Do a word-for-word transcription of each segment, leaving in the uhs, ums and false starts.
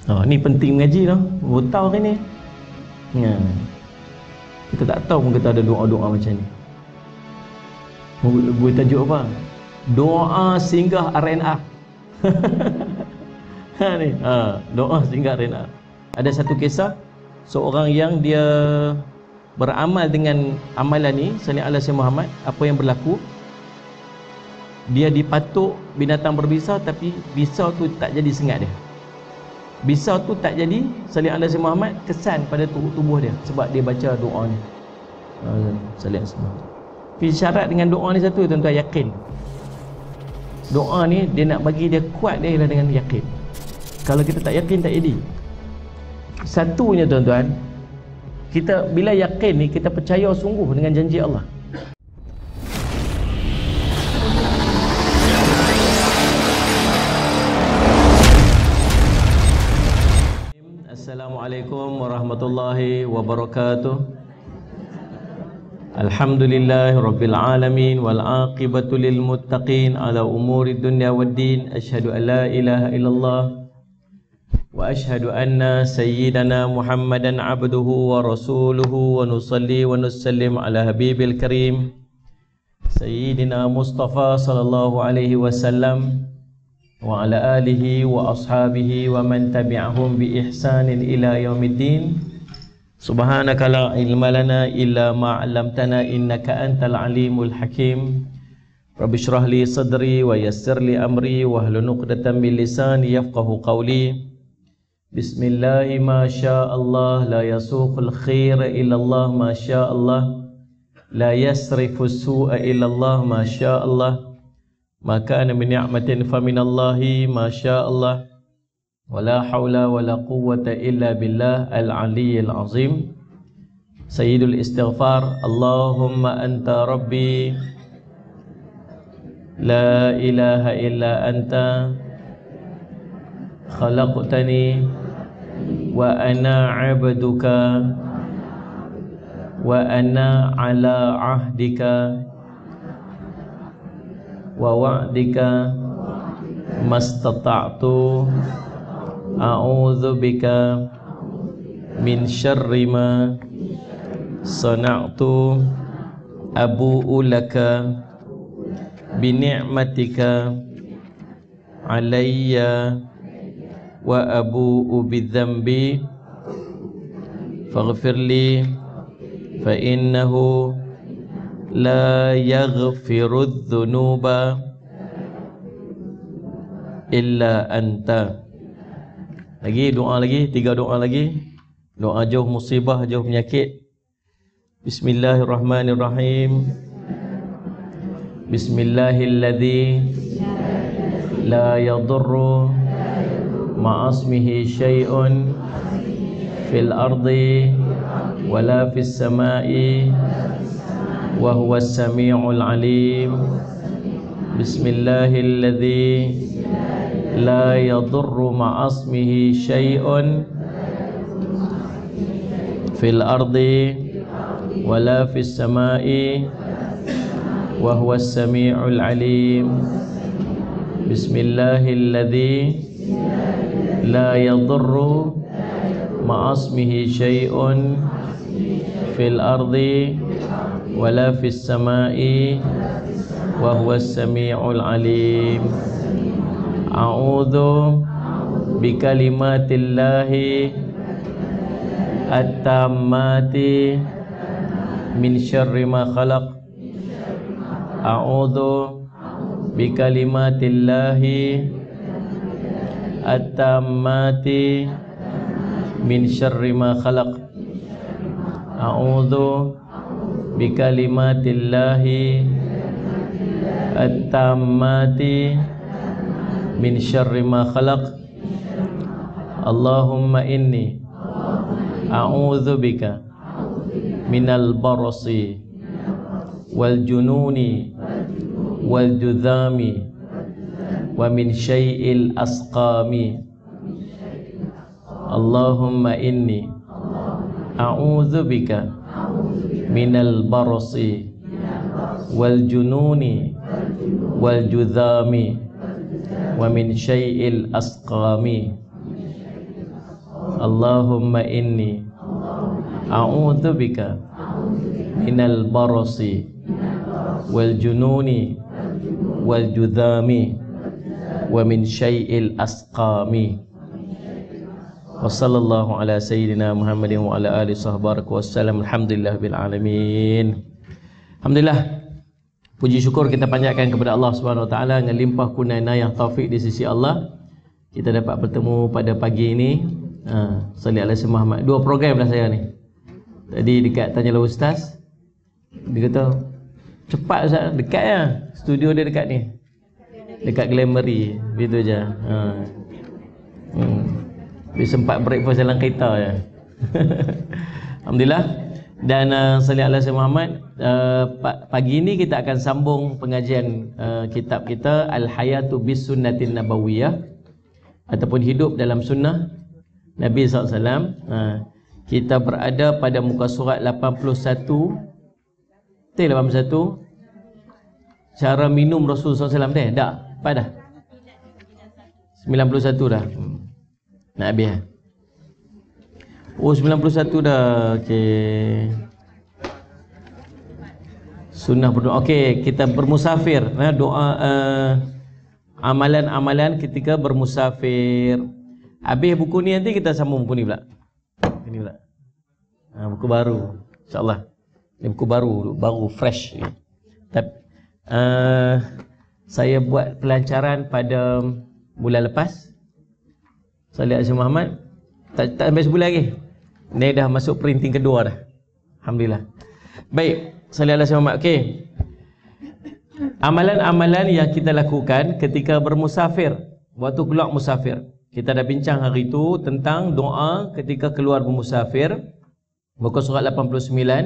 Oh, ni penting mengaji tau. Baru tahu kan ni. Ya. Kita tak tahu pun kita ada doa-doa macam ni. Boleh tajuk apa? Doa singgah R N A. Ha ni, ha, doa singgah R N A. Ada satu kisah seorang yang dia beramal dengan amalan ni, sallallahu alaihi wasallam Muhammad, apa yang berlaku? Dia dipatuk binatang berbisa, tapi bisau tu tak jadi sengat dia. Bisau tu tak jadi, sallallahu alaihi wasallam Muhammad kesan pada tubuh, tubuh dia sebab dia baca doa ni. Sallallahu alaihi wasallam. Tapi syarat dengan doa ni satu, tuan-tuan, yakin. Doa ni dia nak bagi dia kuat, dia ialah dengan yakin. Kalau kita tak yakin, tak jadi. Satunya tuan-tuan, kita bila yakin ni, kita percaya sungguh dengan janji Allah. Assalamualaikum warahmatullahi wabarakatuh. Alhamdulillahi rabbil alamin wal aqibatu lil muttaqin ala umuri dunya waddin. Asyhadu an la ilaha illallah wa asyhadu anna sayyidana Muhammadan abduhu wa rasuluhu, wa nusalli wa nusallim ala habibil karim sayyidina Mustafa sallallahu alaihi wasallam wa ala alihi wa ashabihi wa man tabi'ahum bi ihsanin ila yaumiddin. Subhanaka la ilma lana illa ma 'allamtana innaka antal alimul hakim. Rabbi shrah li sadri wa yassir li amri wahlul 'uqdatam min lisani yafqahu qawli. Bismillahi ma syaa Allah, la yasuqul khaira illa Allah ma syaa Allah, la yasrifu su'a illa Allah ma syaa Allah. Ma kana min ni'matin fa min Allahi ma syaa Allah. Wala haula wala quwwata illa billah al-aliyyil azim. Sayyidul istighfar, Allahumma anta rabbi la ilaha illa anta khalaqtani wa ana 'abduka wa ana ala ahdika wa wa'dika mastata'tu a'udzu bika min syarri ma sana'tu abu'u laka bi ni'matika alayya wa abu'u bi dhanbi faghfir li fa innahu la yaghfirudz dzunuba illa anta. Lagi doa lagi, tiga doa lagi. Doa jauh musibah, jauh penyakit. Bismillahirrahmanirrahim. Bismillahilladzi la yadurru ma'asmihi syai'un fil ardi wala fis sama'i wa huwas sami'ul alim. Bismillahilladzi la yadurru ma'asmihi syai'un fil ardi wala fis sama'i wa huwas sami'ul alim. Bismillahilladzi la yadurru ma'asmihi syai'un fil ardi wala fis sama'i wa huwas sami'ul alim. A'udzu bikalimatillahi at-tammati min syarri ma khalaq. A'udzu bikalimatillahi at-tammati min syarri ma khalaq. A'udzu bikalimatillahi at-tammati min syarri ma khalaq. Allahumma inni a'udzu bika minal barasi wal jununi wal judhami wa min syai'il asqami. Allahumma inni a'udzu bika minal barasi wal jununi wal judhami wa min syai'il asqami. Allahumma inni a'udzubika minal barasi wal jununi wal judhami wa min syai'il asqami. Wa sallallahu ala sayyidina Muhammadin wa ala alihi sahbihi wasallam. Alhamdulillah bil alamin. Alhamdulillah, puji syukur kita panjatkan kepada Allah Subhanahu wa taala dengan limpah kurnia inayah taufik di sisi Allah. Kita dapat bertemu pada pagi ini. Ha, salli ala sayyidina Muhammad. Dua program dah saya ni. Tadi dekat Tanyalah Ustaz. Dia kata, cepat Ustaz, dekat ya. Studio dia dekat ni. Dekat Glamoury, begitu je. Ha. Hmm. Dia sempat breakfast dalam kereta je. Alhamdulillah. Dan uh, salli ala sayyidina Muhammad. Uh, pagi ini kita akan sambung pengajian uh, kitab kita Al-Hayatu bis Sunnatin Nabawiyah, ataupun hidup dalam sunnah Nabi sallallahu alaihi wasallam. uh, Kita berada pada muka surat lapan puluh satu. Betul lapan puluh satu. Cara minum Rasulullah sallallahu alaihi wasallam teh dah apa dah? sembilan puluh satu dah. Hmm. Nak habis dah. Oh, sembilan puluh satu dah. Okey. Sunnah berdoa. Okey, kita bermusafir. Nah, doa uh, amalan-amalan ketika bermusafir. Habis buku ni nanti kita sambung buku ni pula. Ini pula. Ha, buku baru. InsyaAllah. Ini buku baru, baru fresh. Tapi uh, saya buat pelancaran pada bulan lepas. Salih Azim Muhammad. Tak, tak sampai sebulan lagi. Ini dah masuk printing kedua dah. Alhamdulillah. Baik. Salih Azim Muhammad. Okey. Amalan-amalan yang kita lakukan ketika bermusafir. Waktu keluar musafir. Kita dah bincang hari itu tentang doa ketika keluar bermusafir. Muka surat lapan puluh sembilan.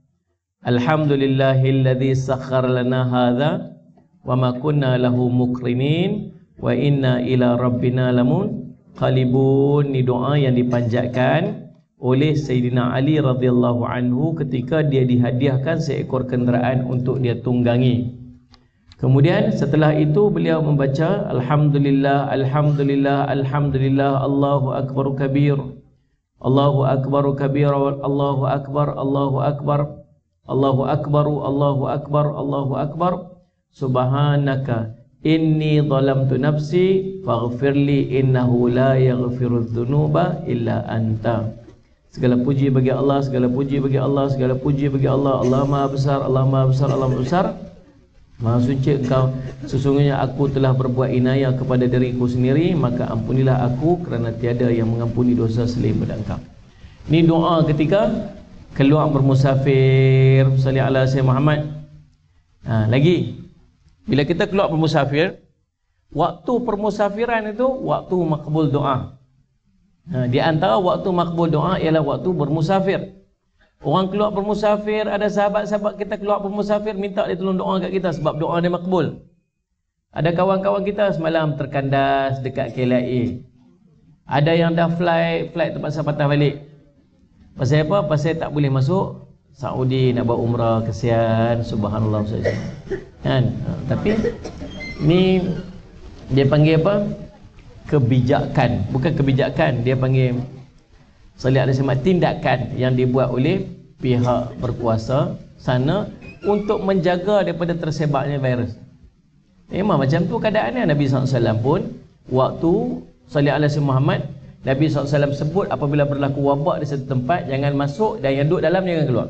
Alhamdulillahilladzi sakhkhara lana hadza wa ma kunna lahu muqrinin wa inna ila rabbina lamun qalibun. Ni doa yang dipanjatkan oleh Sayyidina Ali radhiyallahu anhu ketika dia dihadiahkan seekor kenderaan untuk dia tunggangi. Kemudian setelah itu beliau membaca Alhamdulillah, Alhamdulillah, Alhamdulillah, Allahu Akbar kabir, Allahu Akbar kabir, Allahu Akbar, Allahu Akbar, Allahu Akbar, Allahu Akbar, Allahu Akbar, Subhanaka inni zalamtu nafsi faghfirli innahu la yaghfirudz dzunuba illa anta. Segala puji bagi Allah, segala puji bagi Allah, segala puji bagi Allah. Allah Maha besar, Allah Maha besar, Allah Maha besar. Maha suci Engkau. Sesungguhnya aku telah berbuat inayah kepada diriku sendiri, maka ampunilah aku kerana tiada yang mengampuni dosa selain pada Engkau. Ini doa ketika keluar bermusafir. Salli ala sayyidina Muhammad. Ha, lagi bila kita keluar bermusafir, waktu permusafiran itu waktu makbul doa. Ha, di antara waktu makbul doa ialah waktu bermusafir. Orang keluar bermusafir, ada sahabat-sahabat kita keluar bermusafir minta dia tolong doa kat kita sebab doa dia makbul. Ada kawan-kawan kita semalam terkandas dekat K L I A. Ada yang dah fly, flight terpaksa patah balik. Pasal apa? Pasal tak boleh masuk Saudi nak buat umrah, kesian. Subhanallah. Kan? Ha, tapi ni dia panggil apa? Kebijakan. Bukan kebijakan, dia panggil salih alaihi wasallam, tindakan yang dibuat oleh pihak berkuasa sana untuk menjaga daripada tersebarnya virus. Memang macam tu keadaannya. Nabi sallallahu alaihi wasallam pun waktu salih alaihi Muhammad, Nabi sallallahu alaihi wasallam sebut apabila berlaku wabak di satu tempat, jangan masuk, dan yang duduk dalam jangan keluar.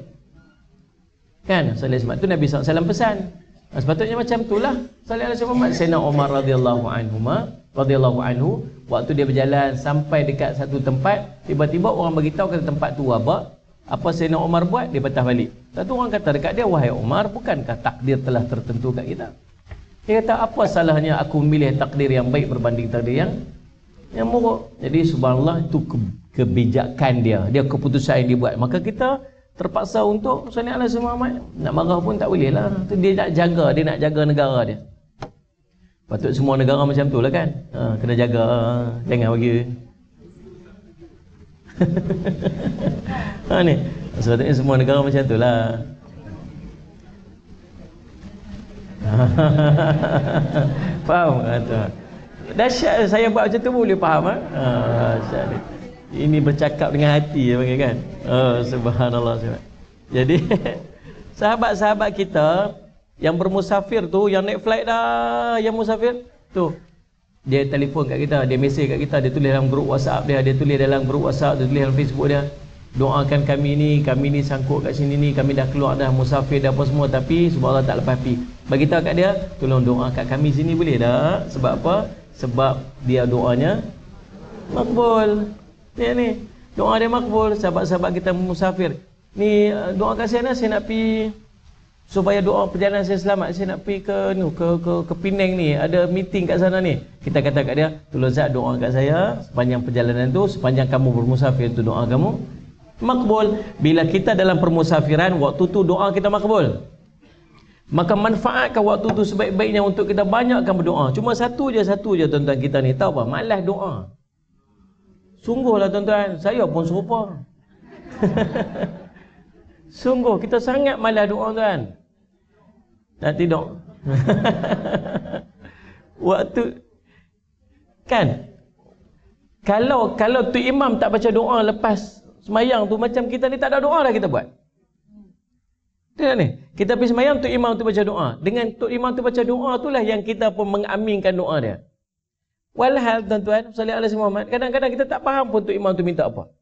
Kan? Salih alaihi wasallam tu Nabi sallallahu alaihi wasallam pesan. Nah, sepatutnya macam itulah salih alaihi Muhammad. Sayyidina Umar radhiyallahu anhu radhiyallahu anhu waktu dia berjalan sampai dekat satu tempat, tiba-tiba orang beritahu kata tempat tu wabak. Apa Sayyidina Umar buat? Dia patah balik. Satu orang kata dekat dia, wahai Umar, bukankah takdir telah tertentu kat kita? Dia kata, apa salahnya aku memilih takdir yang baik berbanding takdir yang yang buruk? Jadi subhanallah, itu ke, kebijakan dia, dia keputusan yang dibuat. Maka kita terpaksa untuk salih alaihi Muhammad. Nak marah pun tak boleh lah. Itu dia nak jaga, dia nak jaga negara dia. Patut semua negara macam tu lah kan. Ha, kena jaga, jangan bagi. Ha ni, sepatutnya semua negara macam tu lah. Faham? Dahsyat saya buat macam tu boleh faham. Ha, dahsyat ni. Ini bercakap dengan hati panggil kan. Oh, subhanallah. Jadi sahabat-sahabat kita yang bermusafir tu, yang naik flight dah, yang musafir tu, dia telefon kat kita, dia mesej kat kita, dia tulis dalam grup WhatsApp dia, dia tulis dalam grup WhatsApp, dia tulis dalam Facebook dia, doakan kami ni, kami ni sangkut kat sini ni, kami dah keluar dah, musafir dah apa semua, tapi subhanallah tak lepas pi. Bagi tahu kat dia, tolong doa kat kami sini boleh tak? Sebab apa? Sebab dia doanya makbul. Dia ni, doa dia makbul. Sahabat-sahabat kita musafir ni, doa kat saya, saya nak pi supaya doa perjalanan saya selamat, saya nak pergi ke nu ke ke ke Penang ni, ada meeting kat sana ni. Kita kata kat dia, tolong Zat doa kat saya sepanjang perjalanan tu, sepanjang kamu bermusafir tu doa kamu makbul. Bila kita dalam permusafiran, waktu tu doa kita makbul, maka manfaatkan waktu tu sebaik-baiknya untuk kita banyakkan berdoa. Cuma satu je, satu je tuan-tuan kita ni, tahu apa? Malas doa. Sungguhlah tuan-tuan, saya pun serupa. Sungguh kita sangat malas doa tuan. Tak tidur. Waktu kan, kalau kalau tu imam tak baca doa lepas semayang tu, macam kita ni tak ada doa dah kita buat. Tengok ni, kita pergi semayang, tu imam tu baca doa. Dengan tu imam tu baca doa itulah yang kita pun mengaminkan doa dia. Walhal tuan-tuan, sallallahu alaihi Muhammad, kadang-kadang kita tak faham pun tu imam tu minta apa.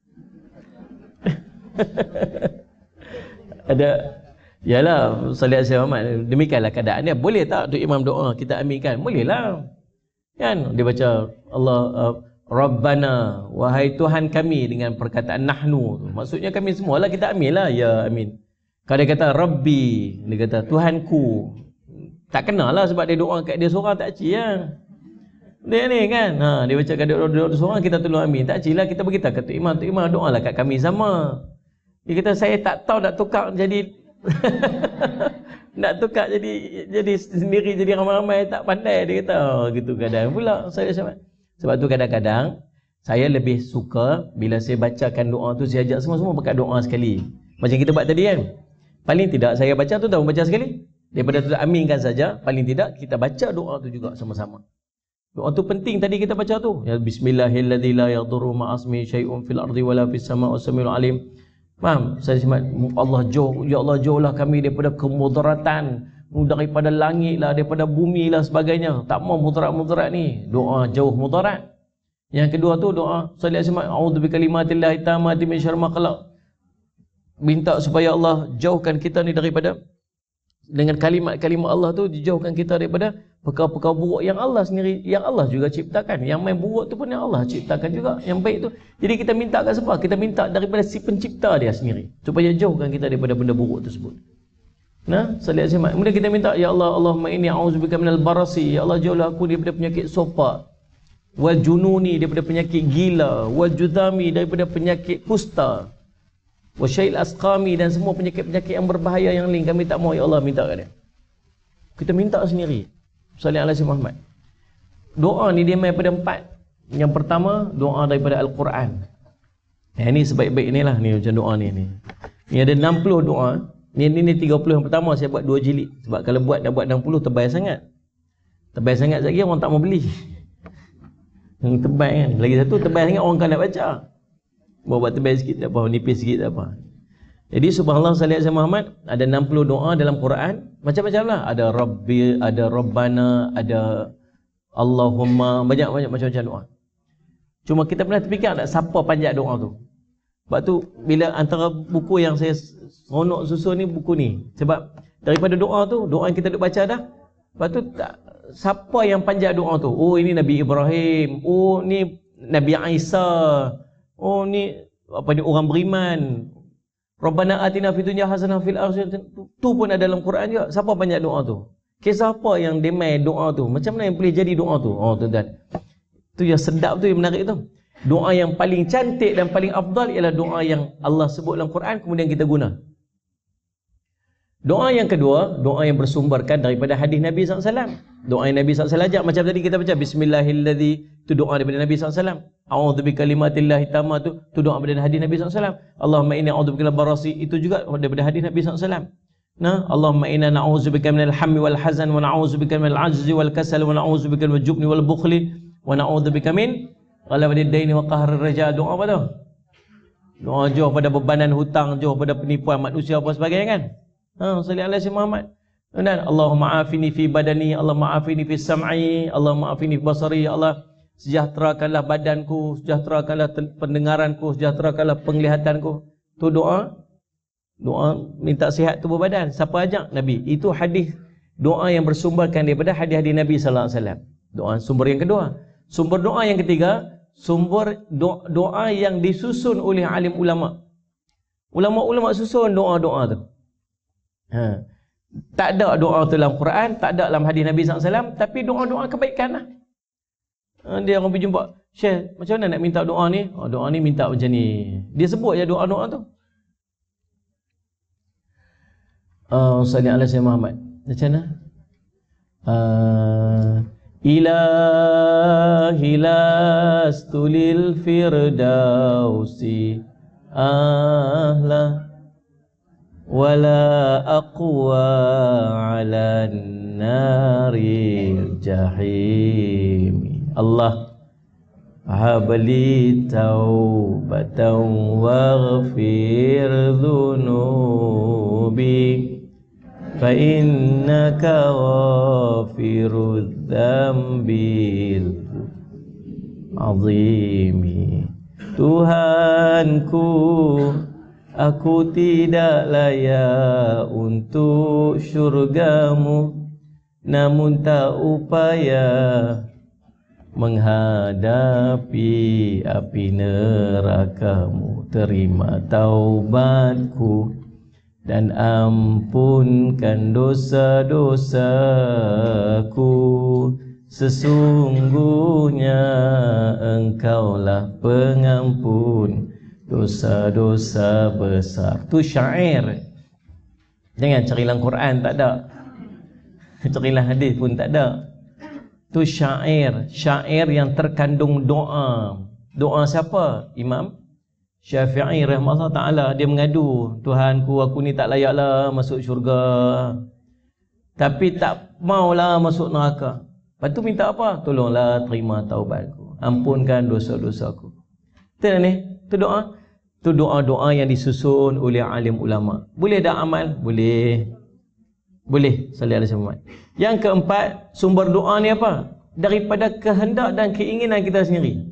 Ada, yalah, sallallahu alaihi Muhammad, demikianlah keadaan dia. Boleh tak tu imam doa kita aminkan? Boleh lah kan. Dia baca Allah uh, Rabbana, wahai Tuhan kami, dengan perkataan nahnu tu, maksudnya kami semualah, kita amin lah, ya amin. Kalau dia kata Rabbi, dia kata Tuhanku, tak kenal lah, sebab dia doa kat dia seorang, tak cik lah dia ni kan. Ha, dia baca kat dia doa seorang, kita tolong amin, tak cik lah, kita beritahu kat tu imam, tu imam doa lah kat kami sama. Dia kata saya tak tahu nak tukar jadi nak tukar jadi jadi sendiri, jadi ramai-ramai, tak pandai. Dia kata oh, gitu kadang pula saya sama. Sebab tu kadang-kadang saya lebih suka bila saya bacakan doa tu, saya ajak semua-semua berkat doa sekali. Macam kita buat tadi kan. Paling tidak saya baca tu tahu baca sekali. Daripada tu aminkan saja, paling tidak kita baca doa tu juga sama-sama. Doa tu penting tadi kita baca tu. Ya bismillahilladzi la yadurru ma'asmi syai'un fil ardi wala fis sama'i was-sami'ul alim. Faham? Saya semat Allah jauh, ya Allah jauhlah kami daripada kemudaratan, daripada langit lah, daripada bumi lah sebagainya. Tak mau mudarat-mudarat ni. Doa jauh mudarat. Yang kedua tu doa sallallahu alaihi wasallam, a'udzu bikalimatillahi tammati min syarri ma khalaq. Minta supaya Allah jauhkan kita ni daripada, dengan kalimat-kalimat Allah tu dijauhkan kita daripada perkara-perkara buruk yang Allah sendiri, yang Allah juga ciptakan. Yang main buruk tu pun yang Allah ciptakan juga, yang baik tu. Jadi kita minta kat siapa? Kita minta daripada si pencipta dia sendiri, supaya jauhkan kita daripada benda buruk tersebut. Nah, sallallahu alaihi wasallam. Kemudian kita minta, ya Allah, Allahumma inni a'udzubika minal barasi, ya Allah jauhlah aku daripada penyakit sopak, wal jununi, daripada penyakit gila, wal judami, daripada penyakit kusta, wa syail asqami, dan semua penyakit-penyakit yang berbahaya yang lain kami tak mau, ya Allah, minta kat dia. Kita minta sendiri. Sallallahu alaihi Muhammad. Doa ni dia main pada empat. Yang pertama, doa daripada Al-Quran. Eh, ni sebaik-baik ni lah, ni macam doa ni ni. Ni ada enam puluh doa. Ni ni, ni tiga puluh yang pertama saya buat dua jilid. Sebab kalau buat dah buat enam puluh tebal sangat. Tebal sangat lagi orang tak mau beli. Yang tebal kan. Lagi satu tebal sangat orang kan nak baca. Buat tebal sikit tak apa, nipis sikit tak apa. Jadi subhanallah sallallahu alaihi Muhammad, ada enam puluh doa dalam Quran. Macam-macam lah. Ada Rabbi, ada Rabbana, ada Allahumma, banyak-banyak macam-macam doa. Cuma kita pernah terfikir tak siapa panjat doa tu. Sebab tu bila antara buku yang saya seronok susun ni, buku ni. Sebab daripada doa tu, doa yang kita duk baca dah, lepas tu tak, siapa yang panjat doa tu? Oh ini Nabi Ibrahim, oh ni Nabi Isa, oh ni apa ni orang beriman. Rabbana atina fid dunya hasanah fil akhirati, tu pun ada dalam Quran juga. Siapa banyak doa tu? Kisah apa yang demai doa tu? Macam mana yang boleh jadi doa tu? Oh tuan-tuan, tu yang sedap tu, yang menarik tu. Doa yang paling cantik dan paling afdal ialah doa yang Allah sebut dalam Quran kemudian kita guna. Doa yang kedua, doa yang bersumberkan daripada hadis Nabi sallallahu alaihi wasallam. Doa yang Nabi sallallahu alaihi wasallam ajak, macam tadi kita baca bismillahilladzi, tu doa daripada Nabi sallallahu alaihi wasallam. A'udzu bikalimatillahi tammati, tu doa daripada hadis Nabi sallallahu alaihi wasallam. Allahumma inni a'udzubika minal barasi, itu juga daripada hadis Nabi sallallahu alaihi wasallam. Nah, Allahumma inna na'udzubika minal hammi wal hazan wa na'udzubika minal 'ajzi wal kasal wa na'udzubika minal jubni wal bukhli wa na'udzubika min Ghalabati daini wa qahrul rijal. Doa apa tu? Doa jauh pada bebanan hutang, jauh pada penipuan manusia apa sebagainya kan. Ha, salli ala sayyidina Muhammad. Dan Allahumma afini fi badani, Allahumma afini fi sam'i, Allahumma afini fi basari. Ya Allah, sejahterakanlah badanku, sejahterakanlah pendengaranku, sejahterakanlah penglihatanku. Tu doa. Doa minta sihat tubuh badan. Siapa ajak? Nabi. Itu hadis doa yang bersumberkan daripada hadis-hadis Nabi sallallahu alaihi wasallam. Doa sumber yang kedua. Sumber doa yang ketiga, sumber doa, doa yang disusun oleh alim ulama. Ulama-ulama susun doa-doa tu. Ha. Tak ada doa tu dalam Quran, tak ada dalam hadis Nabi sallallahu alaihi wasallam, tapi doa-doa kebaikan lah. Ha, dia orang pergi jumpa, Syekh, macam mana nak minta doa ni? Oh, doa ni minta macam ni. Dia sebut je doa-doa tu. Oh, salli ala sayyidina Muhammad. Macam mana? Uh, Ilahi lastu lil firdausi ahla wala aqwa ala naril jahim. Allah habli taubatan waghfir dhunubi fa innaka ghafirudz dzambil azimi. Tuhanku, aku tidak layak untuk syurgamu, namun tak upaya menghadapi api nerakamu. Terima taubatku dan ampunkan dosa-dosaku. Sesungguhnya Engkaulah pengampun dosa-dosa besar. Tu syair. Jangan carilah Quran, tak ada. Carilah hadis pun tak ada. Tu syair. Syair yang terkandung doa. Doa siapa? Imam Syafi'i rahimahullah ta'ala. Dia mengadu, Tuhanku, aku ni tak layaklah masuk syurga, tapi tak maulah masuk neraka. Lepas tu minta apa? Tolonglah terima taubatku, ampunkan dosa-dosaku. Betul ni? Tu doa. Tu doa-doa yang disusun oleh alim ulama. Boleh tak amal? Boleh. Boleh. Sallallahu alaihi wasallam. Yang keempat, sumber doa ni apa? Daripada kehendak dan keinginan kita sendiri.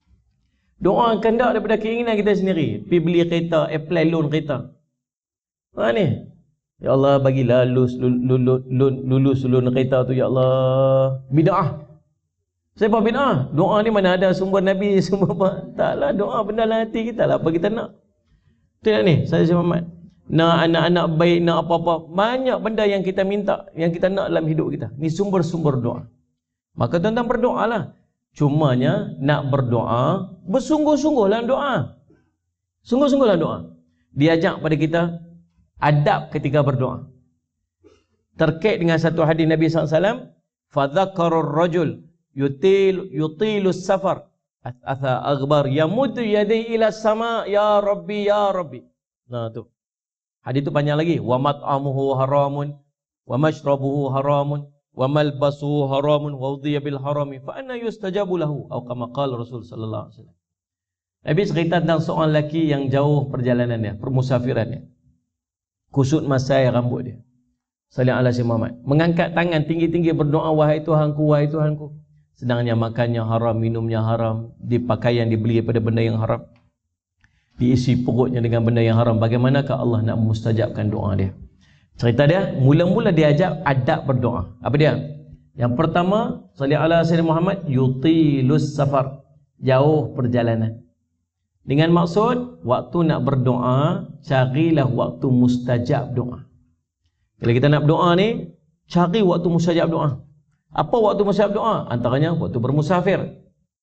Doa kehendak daripada keinginan kita sendiri. Pergi beli kereta, apply loan kereta. Ha ni. Ya Allah, bagilah lulus lulus lulus loan kereta tu, ya Allah. Bid'ah. Siapa bid'ah? Doa ni mana ada sumber Nabi, sumber apa? Taklah, doa benda dalam hati kita lah, apa kita nak. Tu ni, saya Syekh Muhammad. Nak anak-anak baik, nak apa-apa. Banyak benda yang kita minta, yang kita nak dalam hidup kita. Ni sumber-sumber doa. Maka tuan-tuan berdoalah. Cumanya nak berdoa, bersungguh-sungguh dalam doa. Sungguh-sungguh dalam doa. Diajak pada kita adab ketika berdoa. Terkait dengan satu hadis Nabi sallallahu alaihi wasallam, fadzakarur rajul yutil yutilus safar atha aghbar yamuddu yadayhi ila sama ya rabbi ya rabbi. Nah tu. Hadis tu panjang lagi. Wa mat'amuhu haramun wa mashrabuhu haramun wa malbasuhu haramun wa udhiya bil harami fa anna yustajabu lahu atau kama qala Rasul sallallahu alaihi wasallam. Nabi cerita tentang seorang lelaki yang jauh perjalanannya, permusafirannya. Kusut masai rambut dia. Sallallahu alaihi Muhammad. Mengangkat tangan tinggi-tinggi berdoa, wahai Tuhanku, wahai Tuhanku. Sedangnya makannya haram, minumnya haram, dipakaian dibeli daripada benda yang haram, diisi perutnya dengan benda yang haram. Bagaimanakah Allah nak mustajabkan doa dia? Cerita dia, mula-mula dia ajak adab berdoa. Apa dia? Yang pertama, sallallahu alaihi Muhammad, yutilus safar, jauh perjalanan. Dengan maksud, waktu nak berdoa, carilah waktu mustajab doa. Kalau kita nak berdoa ni, cari waktu mustajab doa. Apa waktu mustajab doa? Antaranya waktu bermusafir.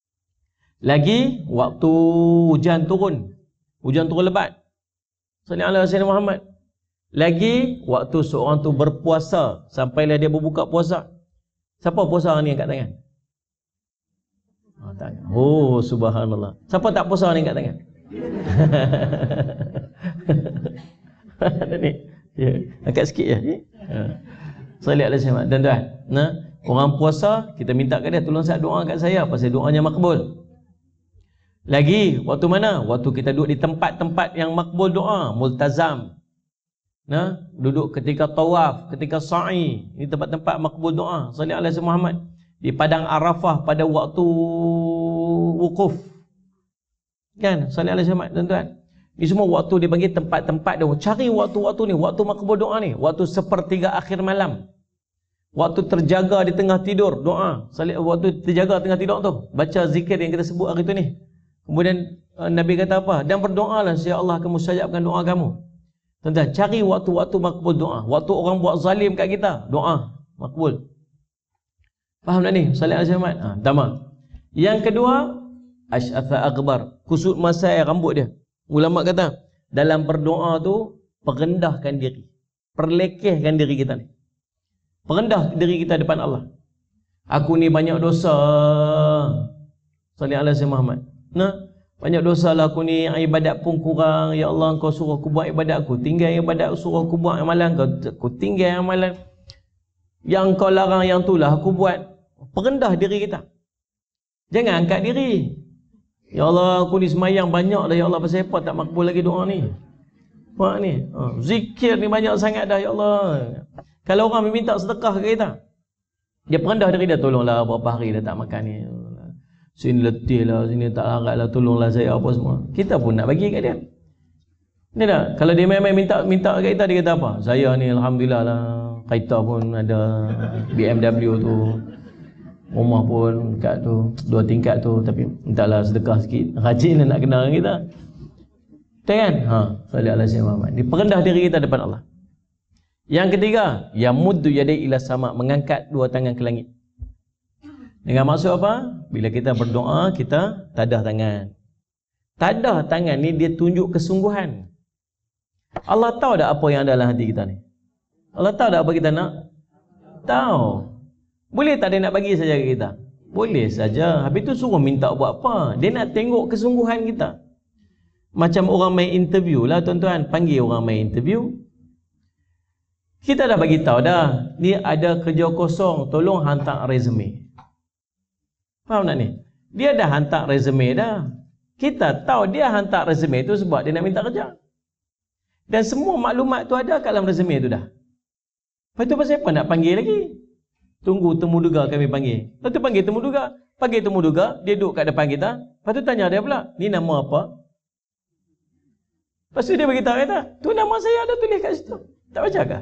Lagi, waktu hujan turun. Hujan turun lebat. Sallallahu alaihi Muhammad. Lagi, waktu seorang tu berpuasa, sampailah dia berbuka puasa. Siapa puasa ni angkat tangan? Oh, tanya. Oh, subhanallah. Siapa tak puasa ni angkat tangan? Ada ni. Ya, angkat sikit ya. Ha. Sallallahu alaihi wasallam. Tuan-tuan, nah, orang puasa, kita minta kat dia tolong saya doa kat saya pasal doanya makbul. Lagi, waktu mana? Waktu kita duduk di tempat-tempat yang makbul doa, multazam. Nah, duduk ketika tawaf, ketika sa'i, ini tempat-tempat makbul doa. Sallallahu alaihi Muhammad. Di padang Arafah pada waktu wukuf. Kan? Sallallahu alaihi Muhammad, tuan-tuan. Ini semua waktu dia panggil tempat-tempat dia. Cari waktu-waktu ni, waktu makbul doa ni, waktu sepertiga akhir malam. Waktu terjaga di tengah tidur, doa. Waktu terjaga tengah tidur tu, baca zikir yang kita sebut hari tu ni. Kemudian uh, Nabi kata apa? Dan berdoalah, ya Allah akan mustajabkan doa kamu. Tuan-tuan, cari waktu-waktu makbul doa. Waktu orang buat zalim kat kita, doa makbul. Faham tak ni? Sallallahu alaihi wasallam. Ha, pertama. Yang kedua, asy'atha akbar, kusut masai rambut dia. Ulama kata, dalam berdoa tu perendahkan diri. Perlekehkan diri kita ni. Perendah diri kita depan Allah. Aku ni banyak dosa. Sallallahu alaihi Muhammad. Nah, banyak dosa lah aku ni, ibadat pun kurang. Ya Allah, Engkau suruh aku buat ibadat, aku tinggal ibadat, suruh aku buat amalan, Engkau aku tinggal amalan. Yang Engkau larang yang tu lah aku buat. Perendah diri kita. Jangan angkat diri. Ya Allah, aku ni semayang banyak dah, ya Allah, pasal apa tak makbul lagi doa ni? Mak ni, ha, zikir ni banyak sangat dah, ya Allah. Kalau orang minta sedekah ke kita, dia perendah diri dia, tolonglah berapa hari dah tak makan ni. Sini letih lah, sini tak larat lah, tolonglah saya apa semua. Kita pun nak bagi kat dia. Ni tak? Kalau dia main-main minta minta kat kita, dia kata apa? Saya ni Alhamdulillah lah, kereta pun ada, B M W tu, rumah pun kat tu, dua tingkat tu, tapi mintalah sedekah sikit. Rajin nak kenal dengan kita. Betul kan? Ha, sallallahu alaihi wasallam. Dia perendah diri kita depan Allah. Yang ketiga, yamuddu yadai ila sama, mengangkat dua tangan ke langit. Dengan maksud apa? Bila kita berdoa, kita tadah tangan. Tadah tangan ni dia tunjuk kesungguhan. Allah tahu tak apa yang ada dalam hati kita ni? Allah tahu tak apa kita nak? Tahu. Boleh tak dia nak bagi saja ke kita? Boleh saja. Habis tu suruh minta buat apa? Dia nak tengok kesungguhan kita. Macam orang main interview lah, tuan-tuan. Panggil orang main interview. Kita dah bagi tahu dah, ni ada kerja kosong, tolong hantar resume. Faham tak ni? Dia dah hantar resume dah. Kita tahu dia hantar resume tu sebab dia nak minta kerja. Dan semua maklumat tu ada kat dalam resume tu dah. Lepas tu pasal apa nak panggil lagi? Tunggu temu duga kami panggil. Lepas tu panggil temu duga. Panggil temu duga, dia duduk kat depan kita. Lepas tu tanya dia pula, ni nama apa? Lepas tu dia beritahu kata, tu nama saya ada tulis kat situ. Tak baca kah?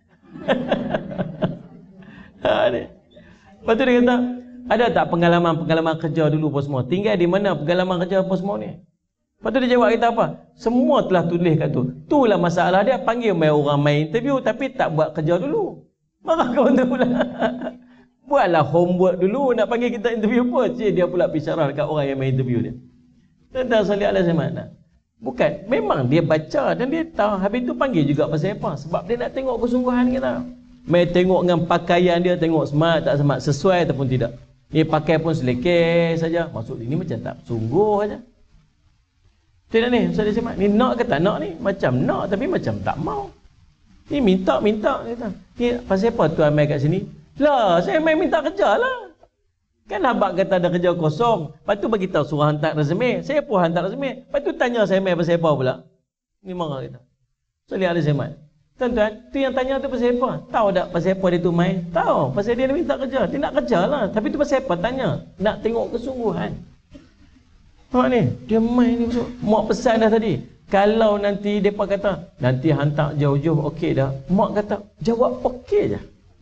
Ha, ni. Lepas tu dia kata, ada tak pengalaman-pengalaman kerja dulu apa semua? Tinggal di mana pengalaman kerja apa semua ni? Lepas tu dia jawab kita apa? Semua telah tulis kat tu. Itulah masalah dia, panggil main orang main interview tapi tak buat kerja dulu. Marah kau tu pula. Buatlah homework dulu, nak panggil kita interview apa? Cik, dia pula bicara dekat orang yang main interview dia. Tentang salih alaihi wasallam. Bukan, memang dia baca dan dia tahu. Habis tu panggil juga pasal apa? Sebab dia nak tengok kesungguhan kita. Main tengok dengan pakaian dia, tengok smart tak smart, sesuai ataupun tidak. Dia pakai pun selekeh saja. Maksud ini macam tak sungguh saja. Tidak ni, Ustaz dia semak. Ni nak ke tak nak ni? Macam nak tapi macam tak mau. Ni minta-minta kata. Ni pasal apa tuan main kat sini? Lah, saya main minta kerja lah. Kan abang kata ada kerja kosong. Lepas tu bagi tahu suruh hantar resume. Saya pun hantar resume. Lepas tu tanya saya main pasal apa pula? Ni marah kita. So lihat ada semak. Tuan-tuan, tu yang tanya tu pasal apa? Tahu tak pasal apa dia tu main? Tahu, pasal dia nak minta kerja. Dia nak kerja lah. Tapi tu pasal apa? Tanya. Nak tengok kesungguhan. Nampak ni? Dia main ni. Mak pesan dah tadi. Kalau nanti mereka kata, nanti hantar jauh-jauh, okey dah. Mak kata, jawab okey je.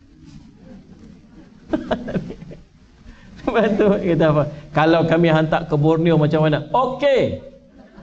Lepas tu, kata apa? Kalau kami hantar ke Borneo macam mana? Okey.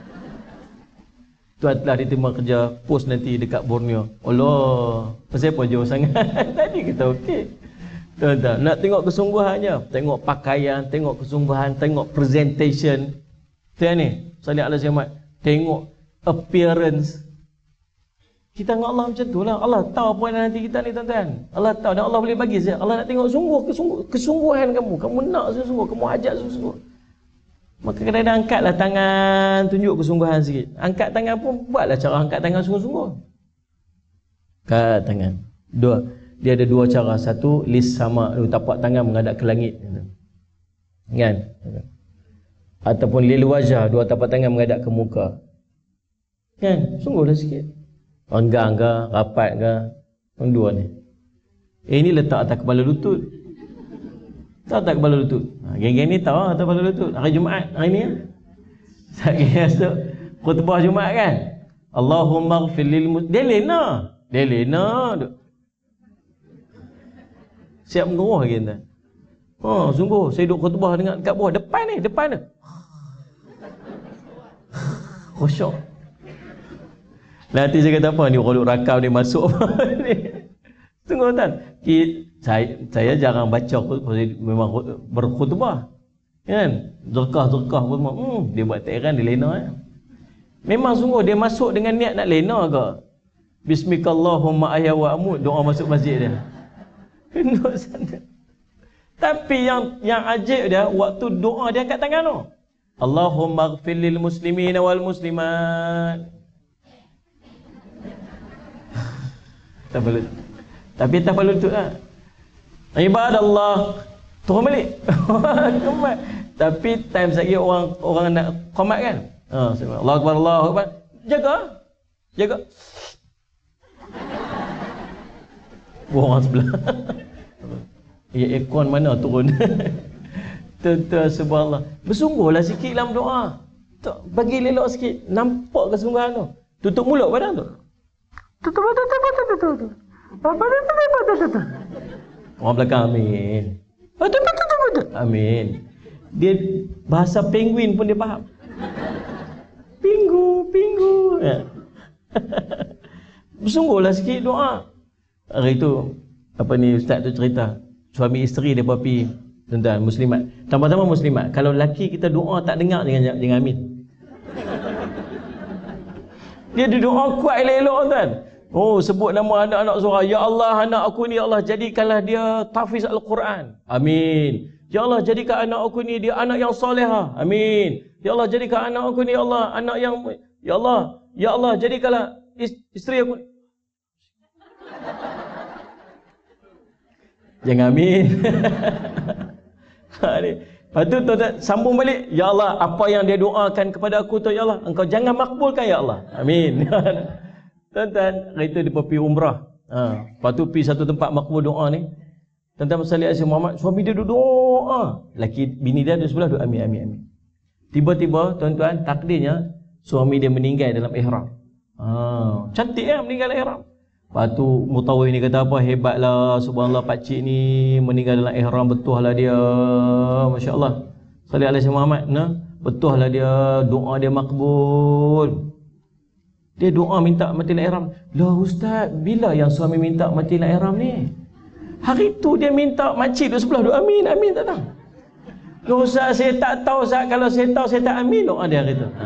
Tuan telah diterima kerja pos nanti dekat Borneo. Allah, pasal apa jauh sangat? Tadi kita okey. Tuan-tuan, nak tengok kesungguhannya. Tengok pakaian, tengok kesungguhan, tengok presentation. Tuan ni, salih alaihi wasallam. Tengok appearance. Kita dengan Allah macam tu lah. Allah tahu apa yang nanti kita ni, tuan-tuan. Allah tahu dan Allah boleh bagi saya. Allah nak tengok sungguh kesungguh, kesungguhan kamu. Kamu nak sungguh, kamu ajak sungguh. Maka kadang-kadang angkatlah tangan, tunjuk kesungguhan sikit. Angkat tangan pun buatlah cara angkat tangan sungguh-sungguh. Angkat tangan. Dua. Dia ada dua cara. Satu, lis sama, tapak tangan menghadap ke langit. Kan? Ataupun lil wajah, dua tapak tangan menghadap ke muka. Kan? Sungguhlah sikit. Renggang ke, rapat ke, dua ni. Eh, ini letak atas kepala lutut. Tahu tak kepala lutut? Ha, geng-geng ni tahu atas kepala lutut. Hari Jumaat, hari ni kan? Saya masuk khutbah Jumaat kan? Allahumma ghfir lil mus... Dia lena. Dia lena. Siap mengeruh lagi tuan. Oh, sungguh. Saya duduk khutbah dengan kat bawah. Depan ni, depan ni. Khusyuk. Nanti saya kata apa ni? Kalau rakam dia masuk ni. Sungguh tuan. Saya, saya jarang baca khutbah. Memang berkhutbah. Kan? Zerkah-zerkah pun. Hmm, dia buat tak heran, dia lena kan? Memang sungguh dia masuk dengan niat nak lena ke? Bismikallahumma ahya wa amut, doa masuk masjid dia. Duduk sana. Tapi yang yang ajib dia, waktu doa dia angkat tangan tu. Allahumma ghfir lil muslimin wal muslimat. Tak perlu. Tapi tak perlu tu lah. Ibadallah. Turun balik. Komat. Tapi time lagi orang orang nak komat kan? Ha, Allahu Akbar, Allahu Akbar. Jaga. Jaga. Buang sebelah. Ya, aircon mana turun. Tuan-tuan subhanallah. Bersungguhlah sikit dalam doa. Tak, bagi lelok sikit. Nampak kesungguhan tu. Tutup mulut badan tu. Tutup tutup tutup tutup tutup. Orang belakang amin. Amin. Dia bahasa penguin pun dia faham. Pinggu, pinggu. Ya. Bersungguhlah sikit doa. Hari tu apa ni ustaz tu cerita, suami isteri dia pergi tuan-tuan muslimat. Tambah-tambah muslimat. Kalau lelaki kita doa tak dengar jangan jangan amin. Dia ada doa kuat elok-elok tuan. Oh, sebut nama anak-anak surah. Ya Allah, anak aku ni ya Allah jadikanlah dia tahfiz Al-Quran. Amin. Ya Allah jadikan anak aku ni dia anak yang solehah. Amin. Ya Allah jadikan anak aku ni ya Allah anak yang ya Allah, ya Allah jadikanlah isteri aku. Jangan amin. Lepas tu tuan sambung balik. Ya Allah, apa yang dia doakan kepada aku tu ya Allah, engkau jangan makbulkan ya Allah. Amin. Tuan-tuan, hari tu dia pergi umrah. Ha, lepas tu pergi satu tempat makbul doa ni. Tuan-tuan Salih Asyik Muhammad, suami dia duduk doa. Laki bini dia di sebelah duduk amin amin amin. Tiba-tiba tuan-tuan, takdirnya suami dia meninggal dalam ihram. Ha, cantik kan meninggal dalam ihram. Lepas tu Mutawif ni kata apa, hebatlah subhanallah pakcik ni meninggal dalam ihram, betul lah dia. Masya-Allah. Salih Asyik Muhammad, nah, betul lah dia, doa dia makbul. Dia doa minta mati dalam ihram. Lah ustaz, bila yang suami minta mati dalam ihram ni? Hari tu dia minta makcik duduk sebelah, duduk amin, amin tak tahu. Loh ustaz, saya tak tahu ustaz, kalau saya tahu saya tak amin doa dia hari tu. Ha.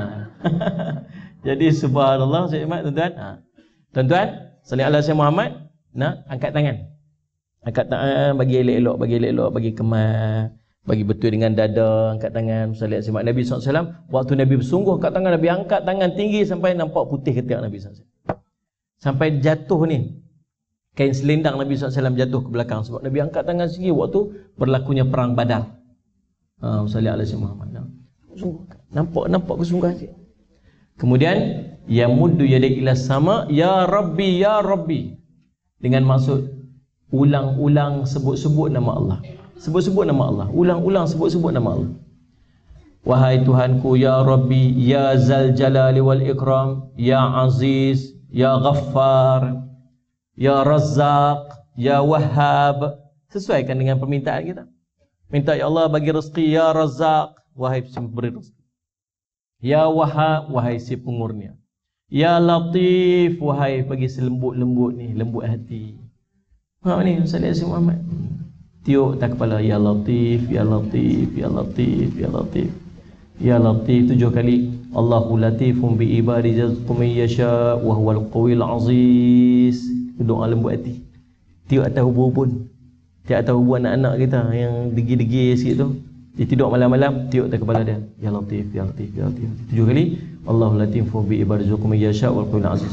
Jadi subhanallah, saya ingat tuan-tuan. Ha. Tuan-tuan, Salih ala Sayyidina Muhammad, nak angkat tangan. Angkat tangan, bagi elok-elok, bagi elok-elok, bagi kemas, bagi betul dengan dada, angkat tangan. Salih ala Nabi sallallahu alaihi wasallam, waktu Nabi bersungguh angkat tangan, Nabi angkat tangan tinggi sampai nampak putih ketiak Nabi sallallahu alaihi wasallam. Sampai jatuh ni, kain selendang Nabi sallallahu alaihi wasallam jatuh ke belakang sebab Nabi angkat tangan tinggi waktu berlakunya perang Badar. Ha, Salih ala Sayyidina Muhammad. Nampak nampak kesungguhan dia. Kemudian ya muddu yadai ila sama, ya Rabbi ya Rabbi, dengan maksud ulang-ulang sebut-sebut nama Allah. Sebut-sebut nama Allah, ulang-ulang sebut-sebut nama Allah. Wahai Tuhanku, ya Rabbi, ya Zal Jalali wal Ikram, ya Aziz, ya Ghaffar, ya Razzaq, ya Wahhab. Sesuaikan dengan permintaan kita. Minta ya Allah bagi rezeki, ya Razzaq, wahai pemberi rezeki. Ya Wahhab, wahai si pengurnia. Ya Latif, wahai bagi selembut-lembut ni, lembut hati. Ha ni Salih Asyik Muhammad. Tiup tak kepala, ya Latif, ya Latif, ya Latif, ya Latif. Ya Latif tujuh kali. Allahu latifum bi ibadi yazqum yasha wa huwal qawiyul aziz. Doa lembut hati. Tiup atas ubun-ubun. Tiup atas ubun anak-anak kita yang degi-degi sikit tu. Dia tidur malam-malam, tiup atas kepala dia. Ya Latif, ya Latif, ya Latif. Tujuh kali. Allahu latifum bi ibadi yazqum yasha wa huwal qawiyul aziz.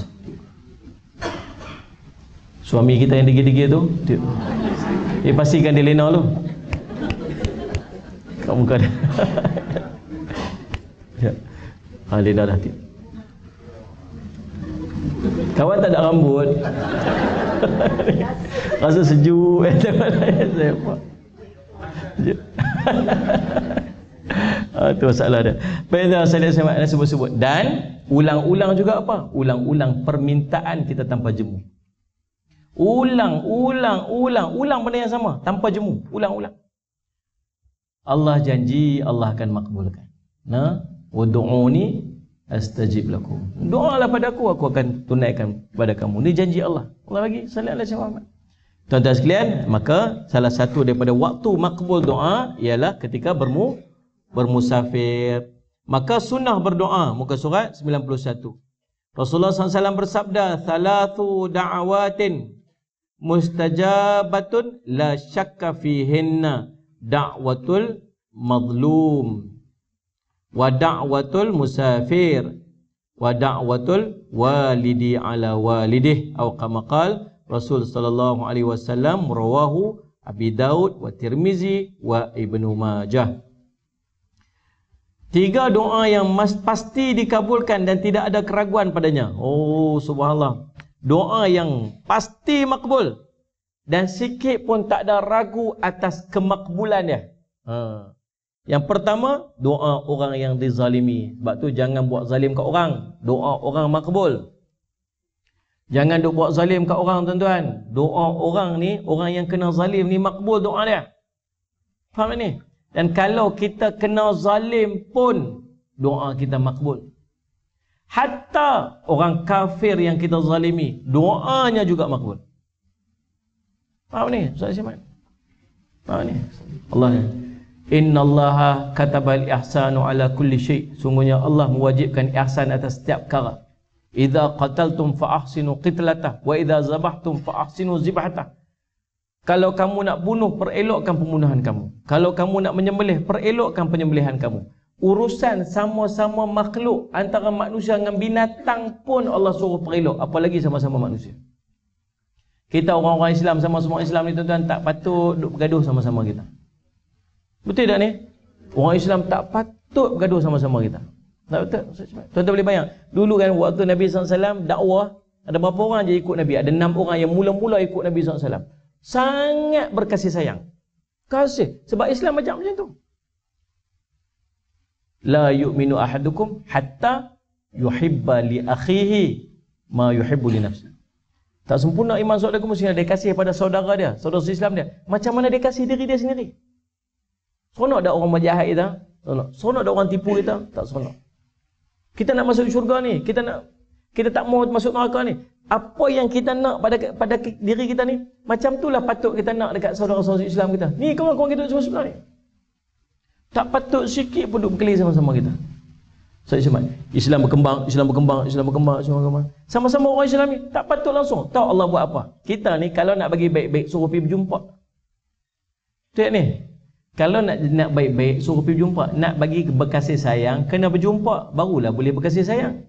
Suami kita yang degi-degi tu, tiup. Eh, pastikan dia lena tu kat muka dia. Ya. Ha, dia dah dah. Kawan tak ada rambut. Rasa sejuk. Saya apa? Ah, itu masalah dia. Pada saya nak sebut-sebut. Dan ulang-ulang juga apa? Ulang-ulang permintaan kita tanpa jemu. Ulang, ulang, ulang, ulang benda yang sama tanpa jemu. Ulang-ulang. Allah janji Allah akan makbulkan. Nah, ud'uni astajib lakum. Doalah padaku, aku akan tunaikan kepada kamu. Ini janji Allah. Allah bagi sallallahu alaihi wasallam. Tuan-tuan sekalian, maka salah satu daripada waktu makbul doa ialah ketika bermu bermusafir. Maka sunnah berdoa, muka surat sembilan puluh satu. Rasulullah sallallahu alaihi wasallam bersabda, "Thalathu da'awatin mustajabatun la syakka fihinna, da'watul mazlum wa da'watul musafir wa da'watul walidi ala walidih," atau kama qala Rasul sallallahu alaihi wasallam, rawahu Abi Daud wa Tirmizi wa Ibnu Majah. Tiga doa yang mas, pasti dikabulkan dan tidak ada keraguan padanya. Oh subhanallah. Doa yang pasti makbul dan sikit pun tak ada ragu atas kemakbulannya. Ha. Yang pertama, doa orang yang dizalimi. Sebab tu jangan buat zalim kat orang. Doa orang makbul. Jangan duk buat zalim kat orang, tuan-tuan. Doa orang ni, orang yang kena zalim ni makbul doa dia. Faham ni? Dan kalau kita kena zalim pun doa kita makbul. Hatta orang kafir yang kita zalimi, doanya juga makbul. Faham ni? Ustaz Syamad? Faham ni? Allah ni. Innallaha katabal ihsanu ala kulli syai'. Sungguhnya Allah mewajibkan ihsan atas setiap perkara. Idza qataltum fa ahsinu qitlatah wa idza zabahtum fa ahsinu zibhatah. Kalau kamu nak bunuh, perelokkan pembunuhan kamu. Kalau kamu nak menyembelih, perelokkan penyembelihan kamu. Urusan sama-sama makhluk antara manusia dengan binatang pun Allah suruh perelok, apalagi sama-sama manusia. Kita orang-orang Islam, sama-sama Islam ni tuan-tuan, tak patut duk bergaduh sama-sama kita. Betul tak ni? Orang Islam tak patut bergaduh sama-sama kita. Tak betul? Tuan-tuan boleh bayang, dulu kan waktu Nabi sallallahu alaihi wasallam dakwah, ada berapa orang je ikut Nabi? Ada enam orang yang mula-mula ikut Nabi sallallahu alaihi wasallam. Sangat berkasih sayang. Kasih. Sebab Islam macam macam tu. La yu'minu ahadukum hatta yuhibba li akhihi ma yuhibbu li nafsihi. Tak sempurna iman saudara mesti dia kasih pada saudara dia, saudara Islam dia. Macam mana dia kasih diri dia sendiri? Seronok tak orang berjahat kita? Seronok. Seronok tak orang tipu kita? Tak seronok. Kita nak masuk syurga ni, kita nak kita tak mau masuk neraka ni. Apa yang kita nak pada pada diri kita ni, macam itulah patut kita nak dekat saudara-saudara Islam kita. Ni kawan-kawan kita semua sebelah ni. Tak patut sikit pun duk berkelahi sama-sama kita. Saya Islam, Islam berkembang, Islam berkembang, Islam berkembang, Islam berkembang. Sama-sama orang Islam ni, tak patut langsung. Tahu Allah buat apa? Kita ni kalau nak bagi baik-baik, suruh pergi berjumpa. Tengok ni. Kalau nak nak baik-baik, suruh pergi berjumpa. Nak bagi berkasih sayang, kena berjumpa. Barulah boleh berkasih sayang.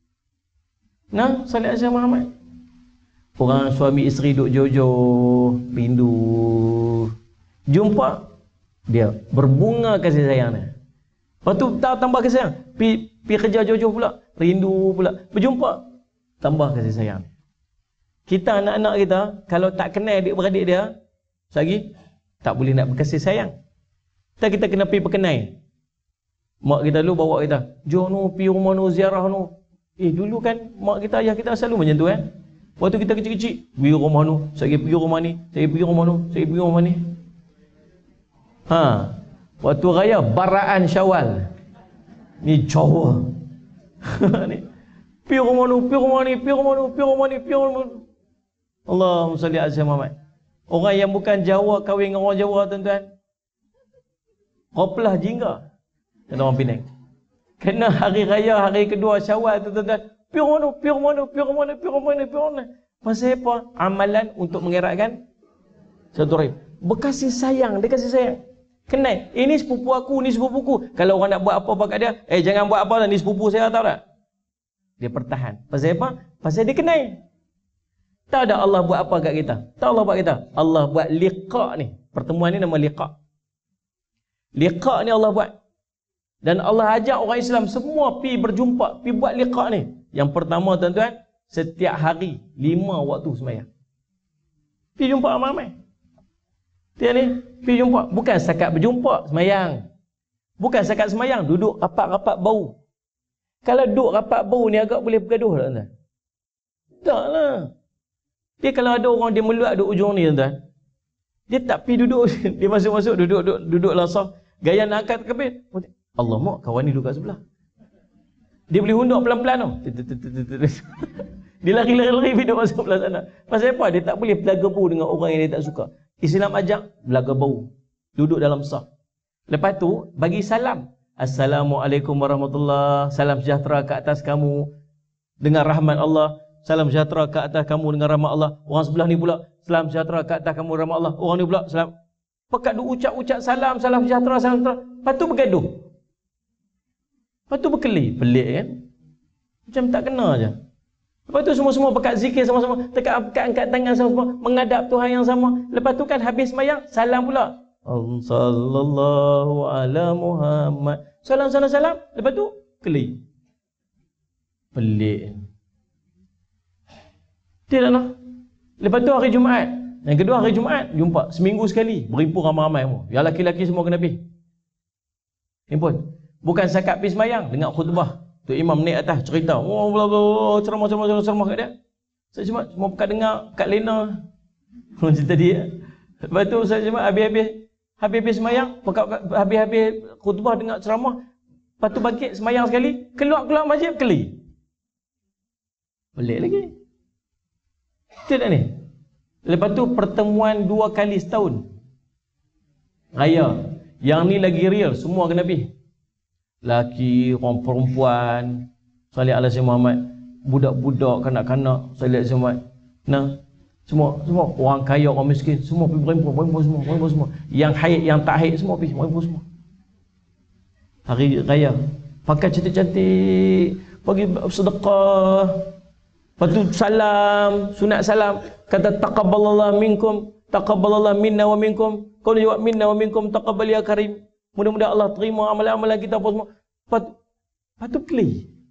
Nah, salih Aisyah Muhammad. Orang suami isteri duk jojo, rindu. Jumpa, dia berbunga kasih sayang dia. Lepas tu tambah kasih sayang. Pi, pi kerja jojo pula, rindu pula. Berjumpa, tambah kasih sayang. Kita anak-anak kita, kalau tak kenal adik-beradik dia, lagi tak boleh nak berkasih sayang. Kita, kita kena pergi perkenai. Mak kita dulu bawa kita, jom nu, pergi rumah nu, ziarah nu. Eh dulu kan mak kita, ayah kita selalu macam tu kan. Waktu kita kecil-kecil, pergi rumah nu, saya pergi rumah ni, saya pergi rumah nu, saya pergi rumah ni. Ha, waktu raya Baraan Syawal. Ni Jawa. Ni. Pergi rumah nu, pergi rumah ni, pergi rumah nu, pergi rumah ni, pergi rumah nu. Allahumma salli ala Muhammad. Orang yang bukan Jawa kahwin dengan orang Jawa tuan-tuan. Koplah jingga. Kata orang Penang. Kena hari raya, hari kedua Syawal tu tuan-tuan. Pergi rumah nu, pergi rumah nu, pergi rumah ni, pergi rumah ni, pergi rumah ni. Pasal apa? Amalan untuk mengeratkan satu rahim. Berkasih sayang, dia kasih sayang. Kenal, ini sepupu aku, ni sepupuku. Kalau orang nak buat apa-apa kat dia, eh jangan buat apa lah, ni sepupu saya, tahu tak? Dia pertahan. Pasal apa? Pasal dia kenal. Tak ada Allah buat apa kat kita. Tak Allah buat kita. Allah buat liqa ni. Pertemuan ni nama liqa. Liqa ni Allah buat. Dan Allah ajak orang Islam semua pi berjumpa, pi buat liqa ni. Yang pertama tuan-tuan, setiap hari lima waktu sembahyang. Pi jumpa ramai-ramai. Dia ni pi jumpa, bukan setakat berjumpa sembahyang. Bukan setakat sembahyang, duduk rapat-rapat bau. Kalau duduk rapat bau ni agak boleh bergaduh tak tuan? Taklah. Dia kalau ada orang dia meluat duduk ujung ni tuan. Dia tak pi duduk, dia masuk-masuk duduk duduk duduk langsung. Gaya nak angkat kepit. Allah mak, kawan ni duduk kat sebelah. Dia boleh hunduk pelan-pelan tau. Dia lari-lari duduk masuk sebelah sana. Pasal apa? Dia tak boleh belaga bau dengan orang yang dia tak suka. Islam ajak belaga bau. Duduk dalam saf. Lepas tu bagi salam. Assalamualaikum warahmatullahi. Salam sejahtera ke atas kamu dengan rahmat Allah. Salam sejahtera ke atas kamu dengan rahmat Allah. Orang sebelah ni pula, salam sejahtera ke atas kamu rahmat Allah. Orang ni pula salam. Pekat du ucap-ucap salam, salam sejahtera, salam sejahtera. Lepas tu bergaduh. Lepas tu berkeli. Pelik kan? Macam tak kena je. Lepas tu semua-semua pekat zikir sama-sama. Tekat pekat angkat tangan sama-sama. Menghadap Tuhan yang sama. Lepas tu kan habis sembahyang, salam pula. Sallallahu ala Muhammad. Salam, salam, salam. Lepas tu, keli. Pelik. Tidak nak. Lepas tu hari Jumaat. Yang kedua hari Jumaat, jumpa. Seminggu sekali. Berhimpun ramai-ramai semua. Yang laki-laki semua kena pergi. Himpun. Bukan sakat pergi sembahyang. Dengar khutbah. Tu imam naik atas cerita. Oh, bla bla ceramah ceramah ceramah ceramah kat dia. Saya cuma semua pekat dengar, pekat lena. Macam tadi ya. Lepas tu saya cuma habis-habis habis-habis sembahyang, habis-habis khutbah dengar ceramah. Lepas tu bangkit sembahyang sekali, keluar-keluar masjid keli. Pelik lagi. Tidak ni. Lepas tu pertemuan dua kali setahun. Raya. Yang ni lagi real, semua kena pergi. Laki, orang perempuan, salih ala Sayyidina Muhammad, budak-budak, kanak-kanak, salih ala Sayyidina Muhammad. Nah, semua, semua orang kaya, orang miskin, semua pergi berhimpun, berhimpun semua, berhimpun semua. Yang haid, yang tak haid, semua pergi, berhimpun semua. Hari raya, pakai cantik-cantik, pergi sedekah. Lepas tu salam, sunat salam, kata taqabbalallahu minkum, taqabbalallahu minna wa minkum. Kau ni jawab minna wa minkum, taqabbal ya karim. Mudah-mudahan Allah terima amalan-amalan kita apa semua. Lepas tu, lepas tu keli.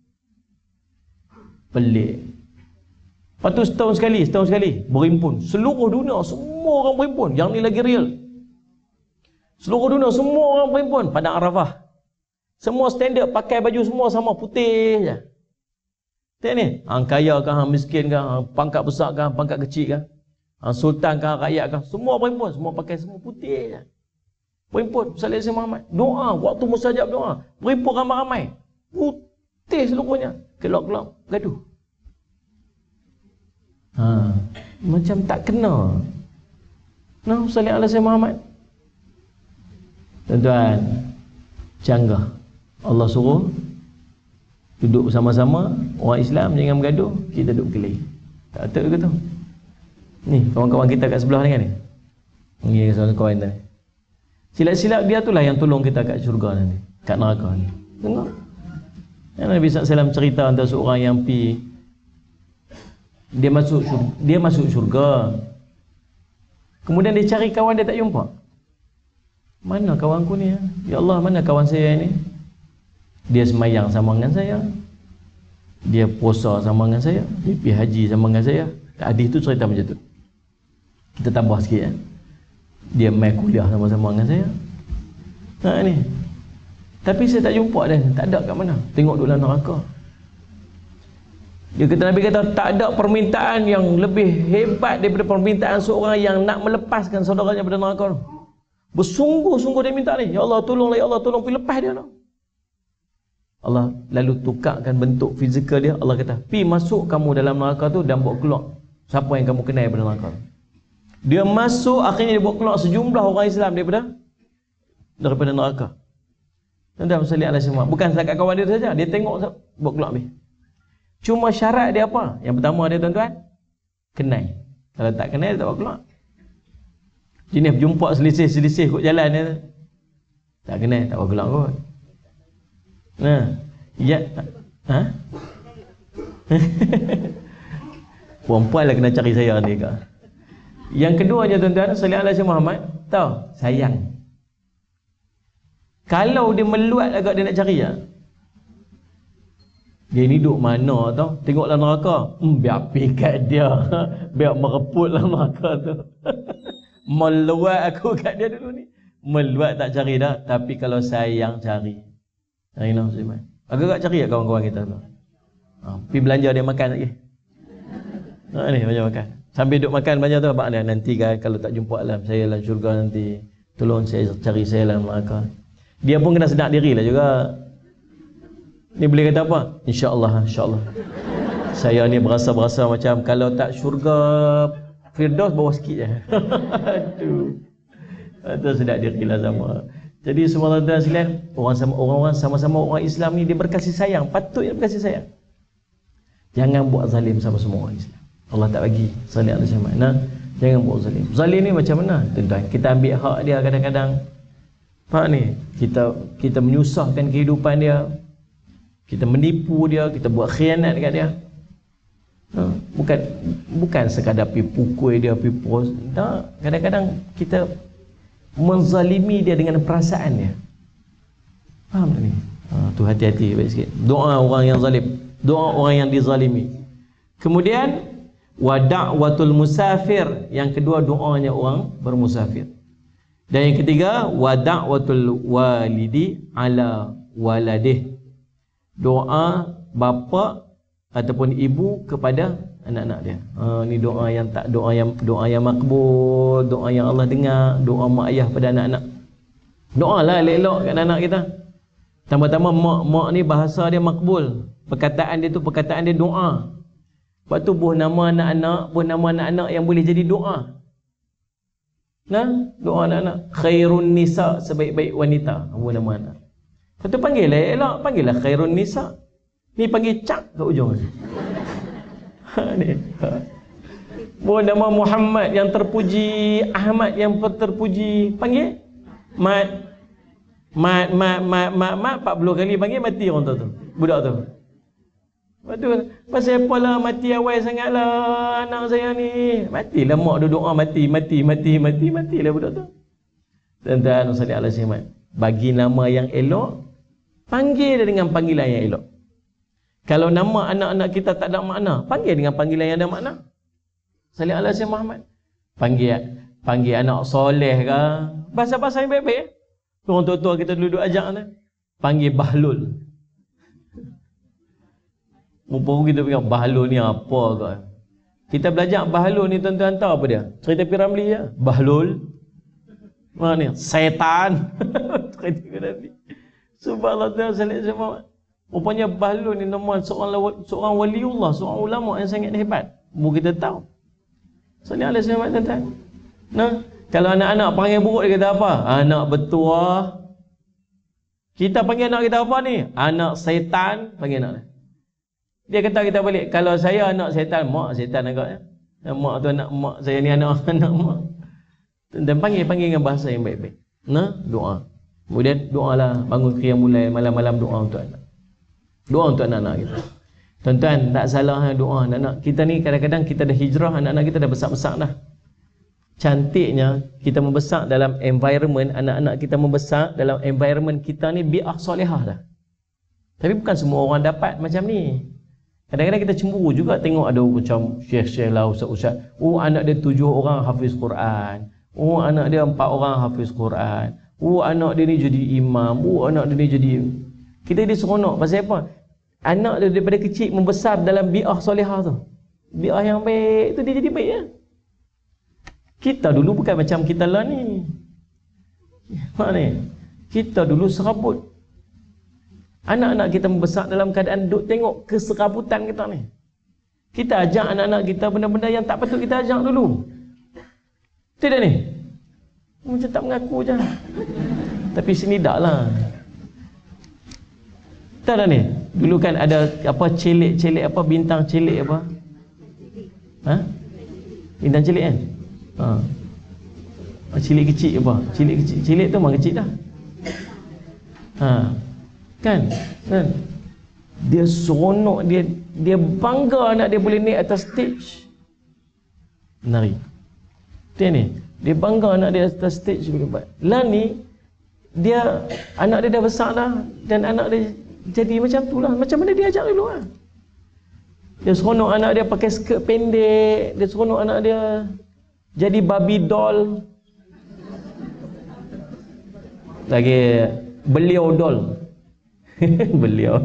Pelik. Lepas tu setahun sekali, setahun sekali berhimpun. Seluruh dunia, semua orang berhimpun. Yang ni lagi real. Seluruh dunia, semua orang berhimpun. Padang Arafah. Semua standard, pakai baju semua sama, putih je. Tengok ni, hang kaya kah, hang miskin kah, hang pangkat besar kah, pangkat kecil kah, hang sultan kah, rakyat kah, semua berhimpun. Semua pakai semua putih je. Berhimpun, salih Sayyidina Muhammad. Doa, waktu mustajab doa. Berhimpun ramai-ramai. Putih seluruhnya. Kelak-kelak, gaduh. Ha, macam tak kena. Nah, salih ala Sayyidina Muhammad. Tuan-tuan, canggah. Allah suruh duduk bersama-sama, orang Islam jangan bergaduh, kita duduk berkeli. Tak betul ke tu? Ni, kawan-kawan kita kat sebelah ni kan ni. Ni kawan-kawan tadi. Silap-silap dia itulah yang tolong kita kat syurga nanti, kat neraka ni. Tengok. Yang Nabi sallallahu alaihi wasallam cerita antara seorang yang pi dia masuk syurga, dia masuk syurga. Kemudian dia cari kawan dia tak jumpa. Mana kawanku ni? Ya Allah, mana kawan saya ni? Dia semayang sama dengan saya. Dia puasa sama dengan saya. Dia pergi haji sama dengan saya. Hadis tu cerita macam tu. Kita tambah sikit ya. Dia main kuliah sama-sama dengan saya. Ha ni. Tapi saya tak jumpa dia, tak ada kat mana. Tengok dulu neraka. Dia kata, Nabi kata tak ada permintaan yang lebih hebat daripada permintaan seorang yang nak melepaskan saudaranya daripada neraka. Bersungguh-sungguh dia minta ni. Ya Allah tolonglah, ya Allah tolong pergi lepas dia no. Allah lalu tukarkan bentuk fizikal dia. Allah kata, pi masuk kamu dalam neraka tu dan bawa keluar siapa yang kamu kenal daripada neraka. Dia masuk, akhirnya dia bawa keluar sejumlah orang Islam daripada daripada neraka. Tuan-tuan sekalian Allah semua. Bukan setakat kawan dia saja, dia tengok bawa keluar habis. Cuma syarat dia apa? Yang pertama dia tuan-tuan, kenal. Kalau tak kenal dia tak bawa keluar. Jenis berjumpa selisih-selisih kot jalan dia. Tak kenal, tak bawa keluar kot. Nah, ya, ha? Perempuan lah kena cari saya ni kak. Yang keduanya tuan-tuan, salih ala Muhammad, tahu sayang. Kalau dia meluat agak dia nak cari ya. Dia ni duduk mana tau? Tengoklah neraka. Hmm, biar pikat dia. Biar mereputlah neraka tu. Meluat aku kat dia dulu ni. Meluat tak cari dah. Tapi kalau sayang cari. Nah, ini Sulaiman. Agak-agak cari ya kawan-kawan kita tu. Ha, pergi belanja dia makan lagi. Ha, ni macam makan. Sambil duduk makan belanja tu abang dia. Nanti kan kalau tak jumpa alam saya dalam syurga nanti. Tolong saya cari saya dalam neraka. Dia pun kena sedar diri lah juga. Ni boleh kata apa? InsyaAllah, insyaAllah. Saya ni berasa-berasa macam kalau tak syurga Firdaus bawah sikit je. Aduh. Itu sedap diri lah sama. Jadi semua tuan-tuan sekalian, orang sama orang-orang sama-sama orang Islam ni dia berkasih sayang, patut dia berkasih sayang. Jangan buat zalim sama semua orang Islam. Allah tak bagi salih alaihi wasallam. Nah, jangan buat zalim. Zalim ni macam mana? Tuan-tuan, kita ambil hak dia kadang-kadang. Faham ni? Kita kita menyusahkan kehidupan dia. Kita menipu dia, kita buat khianat dekat dia. Ha, bukan bukan sekadar pi pukul dia, pi pos. Tak, kadang-kadang kita menzalimi dia dengan perasaan dia. Faham tak ni? Ha, tu hati-hati baik sikit. Doa orang yang zalim, doa orang yang dizalimi. Kemudian wa da'watul musafir, yang kedua doanya orang bermusafir. Dan yang ketiga wa da'watul walidi ala waladih, doa bapa ataupun ibu kepada anak-anak dia. Ha, ni doa yang tak doa yang doa yang makbul, doa yang Allah dengar, doa mak ayah pada anak-anak. Doalah elok-elok kat anak kita. Tambah-tambah mak-mak ni bahasa dia makbul. Perkataan dia tu perkataan dia doa. Sebab tu buh nama anak-anak, buh nama anak-anak yang boleh jadi doa. Nah, doa anak-anak. Khairun nisa, sebaik-baik wanita. Buh nama anak. Lepas tu panggil lah elok, panggil lah khairun nisa. Ni panggil cak kat ujung. Ha ni. Ha. Buh nama Muhammad yang terpuji, Ahmad yang terpuji, panggil mat. Mat mat mat mat mat empat puluh kali panggil mati orang tu tu. Budak tu. Lepas tu pasal apalah mati awal sangatlah anak saya ni. Matilah mak duduk doa mati mati mati mati matilah budak tu. Tuan-tuan sallallahu alaihi wasallam, bagi nama yang elok, panggil dia dengan panggilan yang elok. Kalau nama anak-anak kita tak ada makna, panggil dengan panggilan yang ada makna. Sallallahu alaihi wasallam Muhammad. Panggil panggil anak soleh ke, bahasa-bahasa yang baik-baik. Orang tua-tua kita duduk ajak ni. Panggil Bahlul. Mumpung kita fikir Bahlul ni apa ke? Kita belajar Bahlul ni tuan-tuan tahu apa dia? Cerita Piramli je. Bahlul. Mana ni? Setan. Cerita Piramli. Subhanallah sallallahu alaihi wasallam. Rupanya Bahlul ni nama seorang seorang waliullah, seorang ulama yang sangat hebat. Mu kita tahu. Sallallahu alaihi wasallam tuan-tuan. Nah, kalau anak-anak panggil buruk dia kata apa? Anak bertuah. Kita panggil anak kita apa ni? Anak setan, panggil anak. Dia kata kita balik, kalau saya anak setan, mak setan agaknya. Mak tu anak mak, saya ni anak anak mak. Dan panggil-panggil dengan bahasa yang baik-baik. Nah, doa. Kemudian doalah, bangun qiyamul lail, malam-malam doa untuk anak. Doa untuk anak-anak kita. Tuan-tuan, tak salah doa anak-anak. Kita ni kadang-kadang kita dah hijrah, anak-anak kita dah besar-besar dah. Cantiknya kita membesar dalam environment, anak-anak kita membesar dalam environment kita ni bi'ah solehah dah. Tapi bukan semua orang dapat macam ni. Kadang-kadang kita cemburu juga tengok ada macam syekh-syekh lah, ustaz-ustaz. Oh, anak dia tujuh orang hafiz Quran. Oh, anak dia empat orang hafiz Quran. Oh, anak dia ni jadi imam. Oh, anak dia ni jadi... Kita dia seronok. Pasal apa? Anak dia daripada kecil membesar dalam bi'ah solehah tu. Bi'ah yang baik tu dia jadi baik ya. Kita dulu bukan macam kita lah ni. Mak ni, kita dulu serabut. Anak-anak kita membesar dalam keadaan duk tengok keserabutan kita ni. Kita ajak anak-anak kita benda-benda yang tak patut kita ajak dulu. Tidak ni? Macam tak mengaku je. Tapi sini tak lah. Tak dah ni? Dulu kan ada apa celik-celik apa, bintang celik apa? Ha? Bintang celik kan? Ha. Cilik kecil apa? Cilik kecil, cilik tu memang kecil dah. Ha. Kan? Kan? Dia seronok, dia dia bangga anak dia boleh naik atas stage menari. Dia ni, dia bangga anak dia atas stage boleh buat. Lah ni dia, anak dia dah besar dah, dan anak dia jadi macam tu lah. Macam mana dia ajak dulu lah. Dia seronok anak dia pakai skirt pendek, dia seronok anak dia jadi Barbie doll. Lagi beliau doll. Beliau.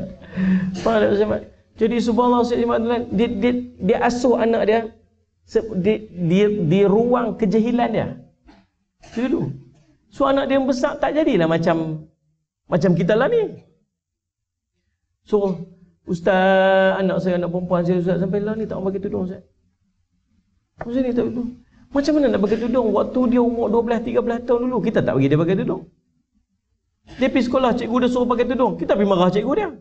Jadi subhanallah, dia, dia, dia asuh anak dia di, di, di ruang kejahilan dia. Itu dulu. So anak dia yang besar tak jadilah macam macam kita lah ni. So ustaz, anak saya, anak perempuan saya, ustaz, sampai lah ni tak pakai tudung, ustaz. Macam ni tak tudung. Macam mana nak pakai tudung? Waktu dia umur dua belas tiga belas tahun dulu, kita tak bagi dia pakai tudung. Dia pergi sekolah, cikgu dia suruh pakai tudung, kita pergi marah cikgu dia.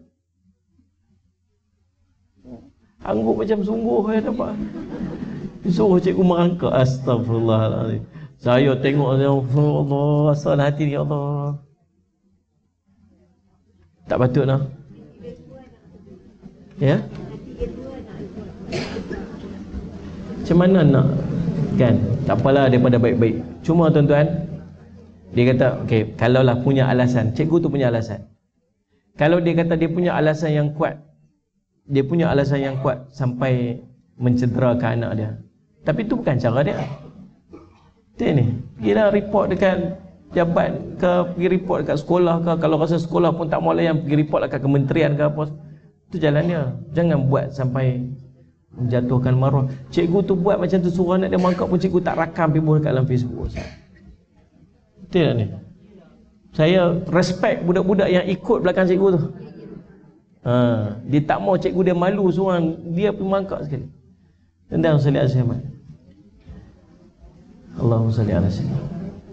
Angguk macam sungguh ya, dapat. Suruh cikgu merangkak. Astagfirullahaladzim. Saya tengok, ya Allah, asal hati ni, ya Allah. Tak patut lah. Ya? Macam mana nak? Kan? Tak apalah, daripada baik-baik. Cuma tuan-tuan, dia kata, okey, kalaulah punya alasan, cikgu tu punya alasan. Kalau dia kata dia punya alasan yang kuat, dia punya alasan yang kuat sampai mencederakan anak dia, tapi itu bukan cara dia. Dia ni, pergilah report dekat jabat ke, pergi report dekat sekolah ke, kalau rasa sekolah pun tak mau layan, pergi report dekat kementerian ke apa. Itu jalan dia. Jangan buat sampai menjatuhkan maruah. Cikgu tu buat macam tu, suruh anak dia mangkap pun cikgu tak rakam, pergi buat kat dalam Facebook. Betul tak ni? Saya respect budak-budak yang ikut belakang cikgu tu. Ha, dia tak mau cikgu dia malu, suruh dia pergi mangkap sekali. Tendang salli alaihi wasallam. Allahumma salli alaihi wasallam.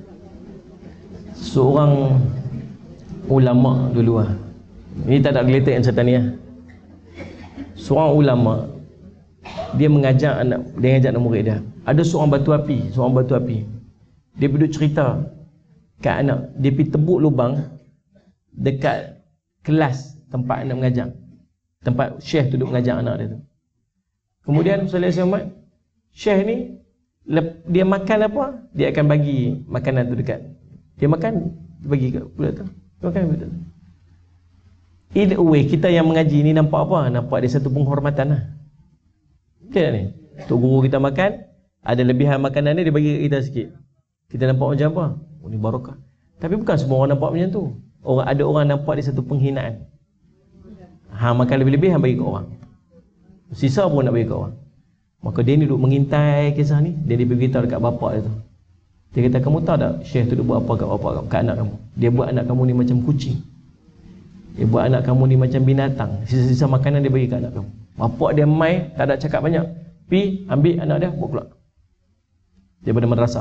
Seorang ulama dulu lah. Ini tak ada related yang cerita ni lah. Seorang ulama, dia mengajar anak, dia mengajar anak murid dia. Ada seorang batu api, seorang batu api. Dia duduk cerita kat anak, dia pergi tebuk lubang dekat kelas tempat anak mengajar, tempat syekh tu duduk mengajar anak dia tu. Kemudian Salih Ahmad, syekh ni dia makan apa, dia akan bagi makanan tu dekat. Dia makan, dia bagi kat budak tu. Dia makan budak tu. Either way, kita yang mengaji ni nampak apa? Nampak dia satu penghormatan lah. Betul tak ni? Tok guru kita makan, ada lebihan makanan ni, dia bagi kat kita sikit. Kita nampak macam apa? Oh, ni barakah. Tapi bukan semua orang nampak macam tu. Orang, ada orang nampak dia satu penghinaan. Ha, makan lebih-lebih, han bagi kat orang. Sisa pun nak bagi kat orang. Maka dia ni duduk mengintai kisah ni. Dia diberitahu dekat bapak dia tu. Dia kata, kamu tahu tak syekh tu duduk buat apa kat bapak, kat anak kamu? Dia buat anak kamu ni macam kucing. Dia buat anak kamu ni macam binatang. Sisa-sisa makanan dia bagi kat anak kamu. Bapak dia mai, tak ada cakap banyak. Pi, ambil anak dia, bawa keluar daripada madrasah.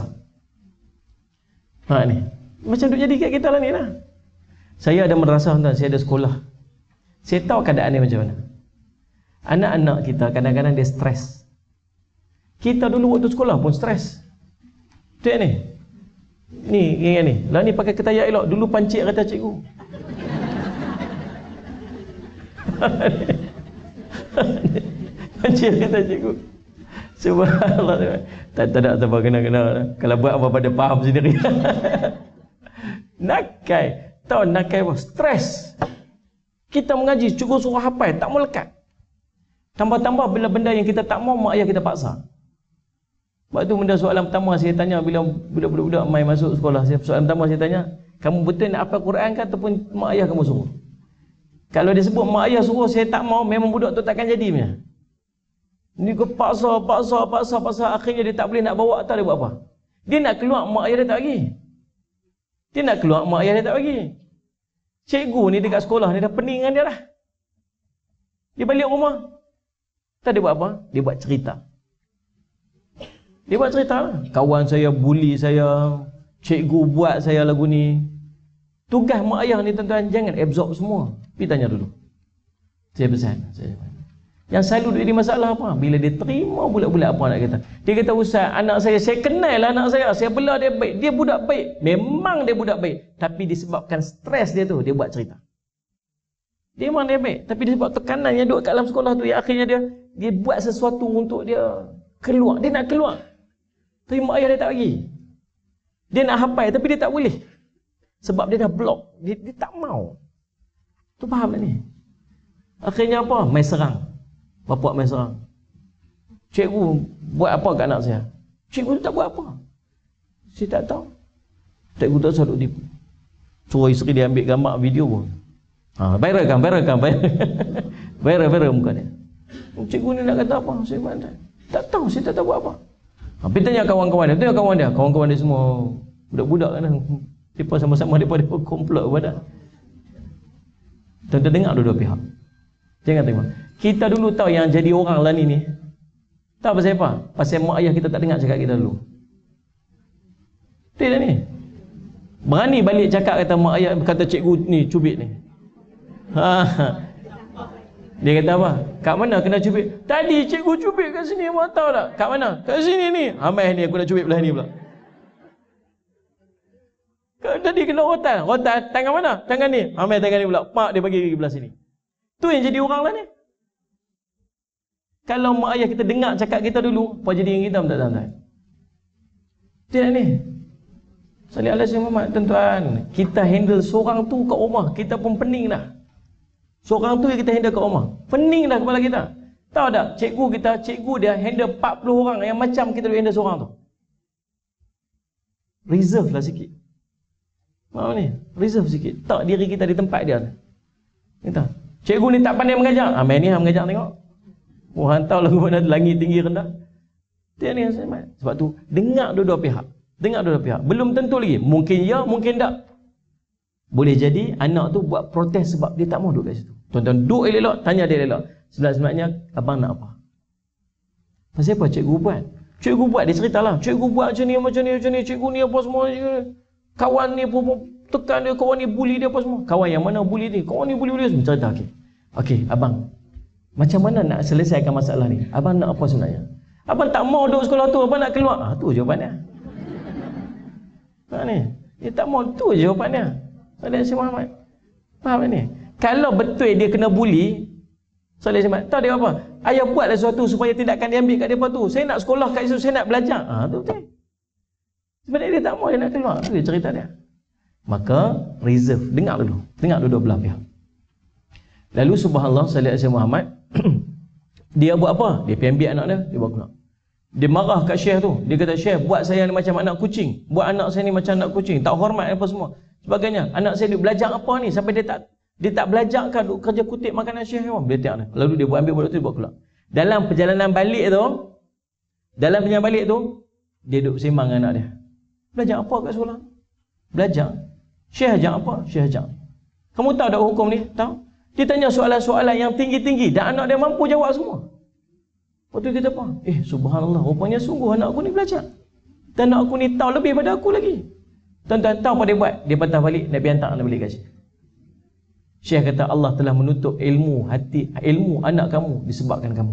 Ha ni, macam duk jadi kat kita lah ni lah. Saya ada madrasah tuan, saya ada sekolah. Saya tahu keadaan dia macam mana. Anak-anak kita kadang-kadang dia stres. Kita dulu waktu sekolah pun stres. Betul ni? Ni, ni, ni. Lah ni pakai ketayak elok. Dulu pancik kata cikgu. Pancik kata cikgu. Subhanallah. Tak, tak ada apa kena-kena. Kalau buat apa pada faham sendiri. Nakai. Tahu nakai apa? Stres. Kita mengaji, cikgu suruh hafal, tak mau lekat. Tambah-tambah bila benda yang kita tak mau, mak ayah kita paksa. Sebab tu benda soalan pertama saya tanya bila budak-budak mai masuk sekolah. Soalan pertama saya tanya, kamu betul nak hafal Quran ke ataupun mak ayah kamu suruh? Kalau dia sebut mak ayah suruh, saya tak mau, memang budak tu takkan jadi punya. Ni kau paksa, paksa, paksa, paksa, akhirnya dia tak boleh nak bawa, tak dia buat apa? Dia nak keluar, mak ayah dia tak bagi. Dia nak keluar, mak ayah dia tak bagi. Cikgu ni dekat sekolah ni dah pening dengan dia lah. Dia balik rumah, tak dia buat apa? Dia buat cerita. Dia buat cerita lah. Kawan saya bully saya, cikgu buat saya lagu ni. Tugas mak ayah ni tuan-tuan, jangan absorb semua. Pergi tanya dulu. Saya pesan. Saya... Yang selalu jadi masalah apa? Bila dia terima bulat-bulat apa nak kata. Dia kata, ustaz, anak saya, saya kenal lah anak saya. Saya bela dia baik. Dia budak baik. Memang dia budak baik. Tapi disebabkan stres dia tu, dia buat cerita. Dia memang dia baik. Tapi disebab tekanan yang duduk kat dalam sekolah tu, yang akhirnya dia dia buat sesuatu untuk dia keluar. Dia nak keluar. Tapi mak ayah dia tak bagi. Dia nak hafal, tapi dia tak boleh. Sebab dia dah block. Dia, dia tak mau. Tu faham tak ni? Akhirnya apa? Mai serang. Bapak mai serang. Cikgu buat apa kat anak saya? Cikgu tu tak buat apa. Saya tak tahu. Cikgu tak sadut tipu. Suruh isteri dia ambil gambar video pun. Ha, viral kan, viral kan, viral. viral, viral muka dia. Cikgu ni nak kata apa? Saya tak, tak tahu, saya tak tahu buat apa. Ha, pergi tanya kawan-kawan dia, tanya kawan dia. Kawan-kawan dia semua budak-budak kan. Mereka sama-sama mereka komplot pada. Tuan-tuan dengar dua-dua pihak. Jangan terima. Kita dulu tahu yang jadi orang lah ni ni. Tahu pasal apa? Pasal mak ayah kita tak dengar cakap kita dulu. Betul tak ni? Berani balik cakap kata mak ayah, kata cikgu ni cubit ni. Ha. Dia kata apa? Kat mana kena cubit? Tadi cikgu cubit kat sini, mak tahu tak? Kat mana? Kat sini ni. Amai ni aku nak cubit belah ni pula. Tadi kena rotan. Rotan tangan mana? Tangan ni. Amai tangan ni pula. Pak dia bagi belah sini. Tu yang jadi orang lah ni. Kalau mak ayah kita dengar cakap kita dulu, apa jadi dengan kita pun tak tahu. Tidak ni. Salih alaihi Muhammad, tuan-tuan. Kita handle seorang tu kat rumah, kita pun pening dah. Seorang tu yang kita handle kat rumah, pening dah kepala kita. Tahu tak, cikgu kita, cikgu dia handle empat puluh orang yang macam kita handle seorang tu. Reserve lah sikit. Maaf ni, reserve sikit. Tak diri kita di tempat dia. Kita, cikgu ni tak pandai mengajar. Ah, main ni hang mengajar tengok. Oh, hantar lagu mana langit tinggi rendah. Dia ni sebab tu dengar dua-dua pihak. Dengar dua-dua pihak. Belum tentu lagi. Mungkin ya, mungkin tak. Boleh jadi anak tu buat protes sebab dia tak mau duduk kat situ. Tuan-tuan duduk elok, tanya dia elok. Sebenarnya abang nak apa? Pasal apa cikgu buat? Cikgu buat, dia ceritalah. Cikgu buat macam ni, macam ni, macam ni. Cikgu ni apa semua. Kawan ni pun tekan dia, kawan ni bully dia apa semua. Kawan yang mana bully ni? Kawan ni bully dia semua. Cerita, okey. Okey, abang. Macam mana nak selesaikan masalah ni? Abang nak apa sebenarnya? Abang tak mau duduk sekolah tu, abang nak keluar. Ah, tu jawapannya. Ha ni, dia tak mau, tu jawapannya. Salih alaihi Muhammad. Faham tak ni? Kalau betul dia kena bully, Salih alaihi Muhammad, tahu dia apa? Ayah buatlah sesuatu supaya tindakan dia ambil kat depa tu. Saya nak sekolah kat situ, saya nak belajar. Ah, tu betul. Sebenarnya dia tak mau, dia nak keluar. Tu dia cerita dia. Maka reserve, dengar dulu. Dengar dulu belah pihak. Lalu subhanallah Salih alaihi Muhammad dia buat apa? Dia pergi ambil anak dia, dia bawa keluar. Dia marah kat syekh tu. Dia kata, syekh buat saya ni macam anak kucing. Buat anak saya ni macam anak kucing. Tak hormat apa semua. Sebagainya. Anak saya dia belajar apa ni? Sampai dia tak dia tak belajar kan duk kerja kutip makanan syekh ni. Dia tiap ni. Lalu dia buat ambil budak tu, dia bawa keluar. Dalam perjalanan balik tu, dalam perjalanan balik tu, dia duduk sembang dengan anak dia. Belajar apa kat sekolah? Belajar. Syekh ajar apa? Syekh ajar. Kamu tahu tak hukum ni? Tahu? Dia tanya soalan-soalan yang tinggi-tinggi dan anak dia mampu jawab semua. Waktu kita apa? Eh, subhanallah, rupanya sungguh anak aku ni belajar. Dan anak aku ni tahu lebih pada aku lagi. Tuan-tuan tahu apa dia buat? Dia patah balik, nak pergi hantar anak balik kat Syekh. Syekh kata Allah telah menutup ilmu hati, ilmu anak kamu disebabkan kamu.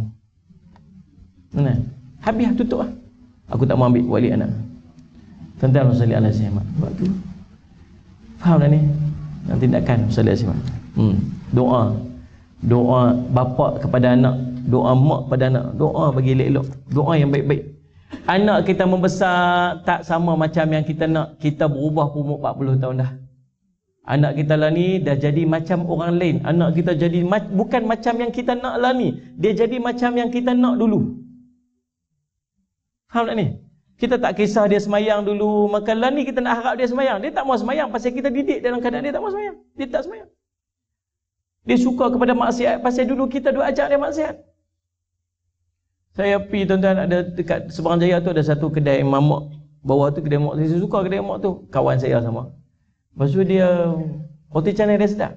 Mana? Habis tutup lah. Aku tak mau ambil balik anak. Tuan-tuan salli alaihi wasallam. Sebab tu. Faham tak ni? Yang tindakan salli alaihi wasallam. Hmm. Doa. Doa bapa kepada anak, doa mak pada anak, doa bagi elok-elok, doa yang baik-baik. Anak kita membesar tak sama macam yang kita nak. Kita berubah umur empat puluh tahun dah. Anak kita lah ni dah jadi macam orang lain. Anak kita jadi ma- bukan macam yang kita nak lah ni. Dia jadi macam yang kita nak dulu. Faham tak ni? Kita tak kisah dia semayang dulu, maka lah ni kita nak harap dia semayang. Dia tak mau semayang pasal kita didik dalam keadaan dia tak mau semayang. Dia tak semayang. Dia suka kepada maksiat pasal dulu kita duk ajak dia maksiat. Saya pergi tuan-tuan, ada dekat Seberang Jaya tu ada satu kedai mamak. Bawah tu kedai mamak. Saya suka kedai mamak tu. Kawan saya sama. Lepas tu dia roti canai dia sedap.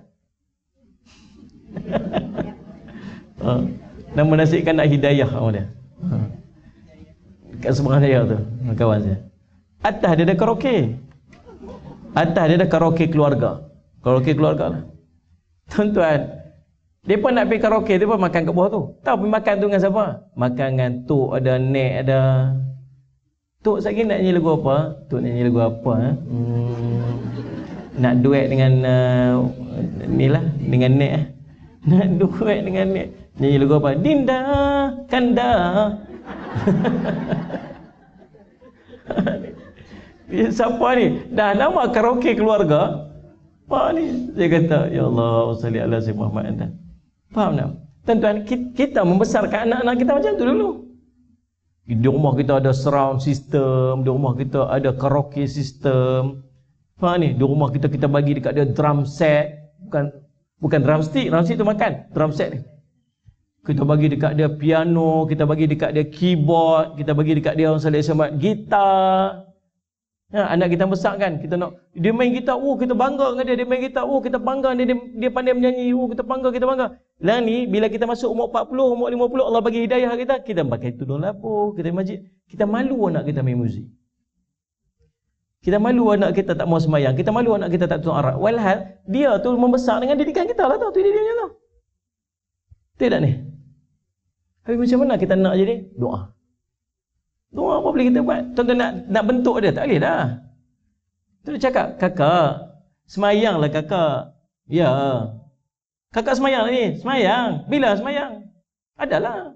ha. Nama nasi ikan nak hidayah nama dia. Ha. Dekat Seberang Jaya tu kawan saya. Atas dia ada karaoke. Atas dia ada karaoke keluarga. Karaoke keluarga lah. Tuan-tuan, dia pun nak pergi karaoke, dia pun makan kat bawah tu. Tahu pergi makan tu dengan siapa? Makan dengan Tok, ada Nek, ada Tok sekali nak nyanyi lagu apa? Tok nak nyanyi lagu apa? Eh? Hmm, nak duet dengan uh, ni lah, dengan Nek eh. Nak duet dengan Nek. Nyanyi lagu apa? Dinda, Kanda. Siapa ni? Dah nama karaoke keluarga. Apa ni? Saya kata, ya Allah, salli ala sayyidina Muhammad anda. Faham tak? Tuan-tuan, kita membesarkan anak-anak kita macam tu dulu. Di rumah kita ada surround system, di rumah kita ada karaoke system. Faham ni? Di rumah kita kita bagi dekat dia drum set, bukan bukan drumstick, drumstick tu makan, drum set ni. Kita bagi dekat dia piano, kita bagi dekat dia keyboard, kita bagi dekat dia orang salih semat gitar. Ya, anak kita besar kan, kita nak dia main gitar, oh kita bangga dengan dia, dia main gitar, oh kita bangga dia, dia, dia pandai menyanyi, oh kita bangga, kita bangga. Lah ni bila kita masuk umur empat puluh, umur lima puluh, Allah bagi hidayah kita, kita pakai tudung lapo, kita masjid, kita malu anak kita main muzik. Kita malu anak kita tak mau sembahyang, kita malu anak kita tak tutup aurat. Walhal dia tu membesar dengan didikan kita lah tau, tu dia tu. Tidak ni. Habis macam mana kita nak jadi? Doa. Doa apa boleh kita buat? Tuan-tuan nak, nak bentuk dia, tak boleh dah. Tu dia cakap, kakak, semayanglah kakak. Ya. Kakak semayang lah ni, semayang. Bila semayang? Adalah.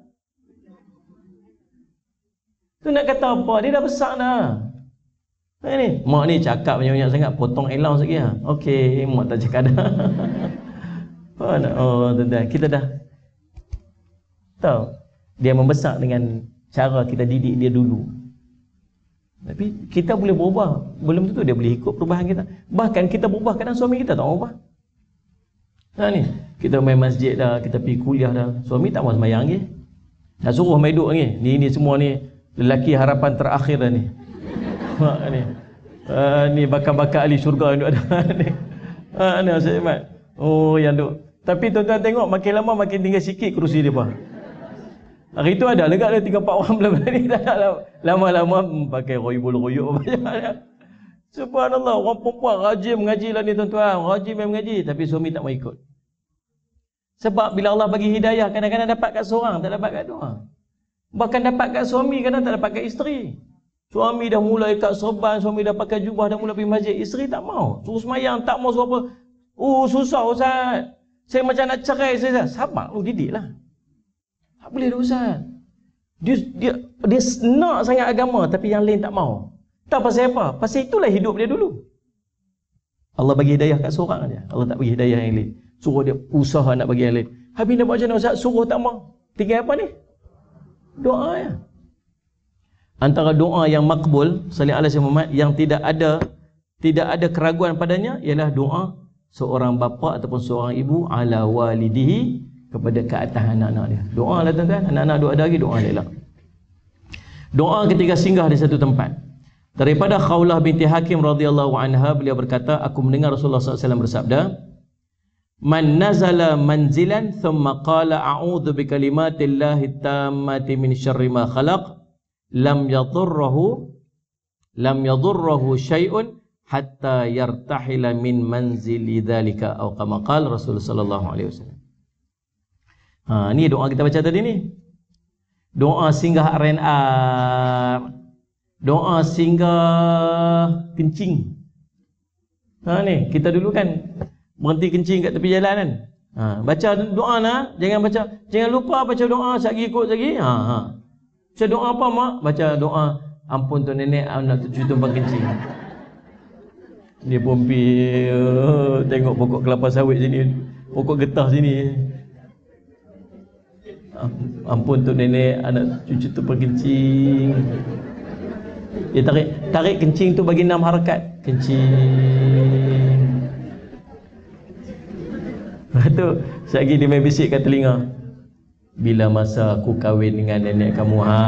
Tu nak kata apa? Dia dah besar dah. Ni, mak ni cakap banyak-banyak sangat, potong allowance lagi lah. Okey, mak tak cakap dah. Oh, tuan-tuan, kita dah tahu. Dia membesar dengan cara kita didik dia dulu. Tapi kita boleh berubah. Belum tentu dia boleh ikut perubahan kita. Bahkan kita berubah kadang suami kita tak mau ubah. Ha ni, kita main masjid dah, kita pergi kuliah dah. Suami tak mau sembahyang lagi. Dah suruh main duduk lagi. Ni ni semua ni lelaki harapan terakhir dah ni. Ha ni. Ha ni bakal-bakal ahli syurga yang duduk ada ni. Ha ni Ustaz Ahmad. Oh yang duk. Tapi tuan-tuan tengok makin lama makin tinggal sikit kerusi dia bah. Hari tu ada lega ada tiga empat orang belakang ni, lama-lama pakai royul-royul macam. Subhanallah, orang perempuan rajin mengaji lah ni tuan-tuan, rajin main mengaji, tapi suami tak mau ikut. Sebab bila Allah bagi hidayah, kadang-kadang dapat kat seorang, tak dapat kat dua. Bahkan dapat kat suami, kadang tak dapat kat isteri. Suami dah mulai kat serban, suami dah pakai jubah, dah mulai pergi masjid, isteri tak mau. Suruh semayang, tak mau suruh apa. Oh susah Ustaz, saya macam nak cerai saya. Sabar, oh didik lah. Tak boleh dah Ustaz. Dia, dia, dia nak sangat agama, tapi yang lain tak mau. Tak pasal apa? Pasal itulah hidup dia dulu. Allah bagi hidayah kat seorang aja. Allah tak bagi hidayah yang lain. Suruh dia usaha nak bagi yang lain. Habis nak buat macam mana Ustaz? Suruh tak mau. Tinggal apa ni? Doa ya. Antara doa yang makbul, sallallahu alaihi wasallam, yang tidak ada tidak ada keraguan padanya ialah doa seorang bapa ataupun seorang ibu ala walidihi, kepada ke atas anak-anak dia. Doa lah tuan-tuan. Anak-anak doa ada lagi, doa elok. Doa ketika singgah di satu tempat. Daripada Khawlah binti Hakim radhiyallahu anha, beliau berkata, aku mendengar Rasulullah sallallahu alaihi wasallam bersabda, man nazala manzilan thumma qala a'udzu bikalimatillahi tammati min syarri ma khalaq lam yadurruhu lam yadurruhu syai'un hatta yartahila min manzili dzalika, atau kama qala Rasulullah sallallahu alaihi wasallam. Ha, ni doa kita baca tadi ni. Doa singgah R N R. Doa singgah kencing. Ha ni, kita dulu kan berhenti kencing kat tepi jalan kan. Ha, baca doa lah, jangan baca, jangan lupa baca doa sekali ikut lagi. Ha ha. Baca doa apa mak? Baca doa ampun tu nenek anak tu cucu tumpang kencing. Dia pun pergi uh, tengok pokok kelapa sawit sini, pokok getah sini. Ampun tu nenek anak cucu tu berkencing. Dia tarik tarik kencing tu bagi enam harakat. Kencing. Lepas tu sekali dia main bisik kat telinga. Bila masa aku kahwin dengan nenek kamu ha.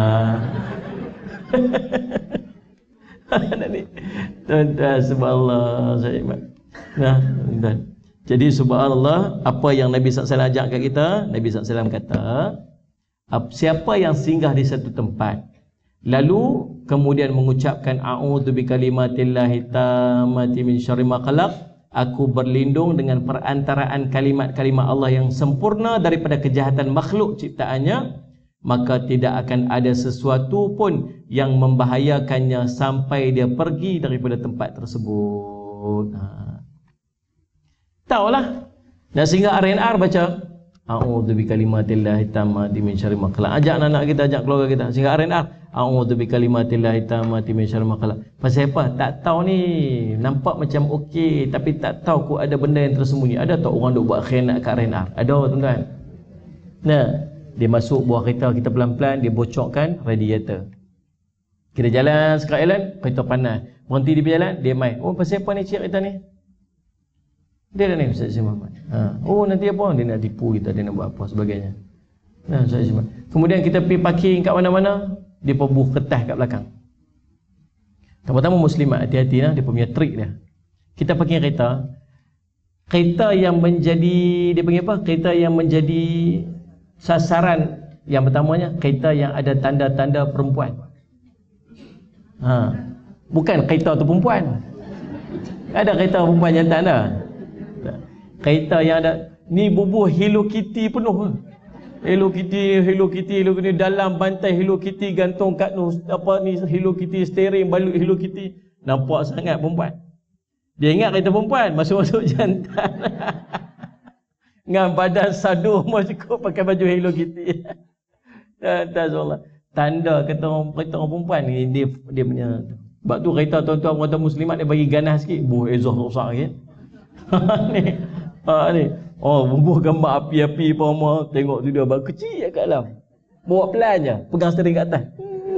Tuan-tuan subhanallah saya. Nah, tuan. Jadi subhanallah, apa yang Nabi sallallahu alaihi wasallam ajak kat kita, Nabi sallallahu alaihi wasallam kata, siapa yang singgah di satu tempat lalu kemudian mengucapkan a'udzu bikalimatillahi tammati min syarri ma khalaq, aku berlindung dengan perantaraan kalimat-kalimat Allah yang sempurna daripada kejahatan makhluk ciptaannya, maka tidak akan ada sesuatu pun yang membahayakannya sampai dia pergi daripada tempat tersebut. Ha. Tahulah. Dan sehingga R N R baca A'udzu bikalimatillahi tammati min syarri ma khalaq. Ajak anak kita, ajak keluarga kita. Sehingga R N R, a'udzu bikalimatillahi tammati min syarri ma khalaq. Pasal apa? Tak tahu ni, nampak macam okey tapi tak tahu kok ada benda yang tersembunyi. Ada tak orang duk buat khianat kat R N R? Ada tuan-tuan. Nah, dia masuk buah kereta kita pelan-pelan, dia bocorkan radiator. Kita jalan sekat jalan, kereta panas. Berhenti di jalan, dia main. Oh, pasal apa ni cik kereta ni? Dia dah ni Ustaz Syed Muhammad. Ha. Oh, nanti apa? Dia nak tipu kita, dia nak buat apa sebagainya. Nah, Ustaz Syed Muhammad. Kemudian kita pergi parking kat mana-mana, dia pebuh kertas kat belakang. Pertama muslimat, hati-hati lah, dia punya trik dia. Kita parking kereta, kereta yang menjadi, dia panggil apa? Kereta yang menjadi sasaran yang pertamanya, kereta yang ada tanda-tanda perempuan. Ha. Bukan kereta tu perempuan. Ada kereta perempuan jantan dah. Kereta yang ada ni bubuh Hello Kitty penuh. Hello Kitty, Hello Kitty, Hello Kitty, dalam bantai Hello Kitty, gantung kat nu apa ni Hello Kitty, steering balut Hello Kitty. Nampak sangat perempuan. Dia ingat kereta perempuan, masuk-masuk jantan. Dengan badan sado mau cukup pakai baju Hello Kitty. Tak Allah. Tanda kereta orang kereta orang perempuan ni dia dia punya. Sebab tu kereta tuan-tuan wanita muslimat dia bagi ganas sikit, buh exhaust rosak sikit. Ni. Ha ni. Oh, bubuh gambar api-api apa semua, tengok tu dia bak kecil kat dalam. Bawa pelan je, pegang steering kat atas.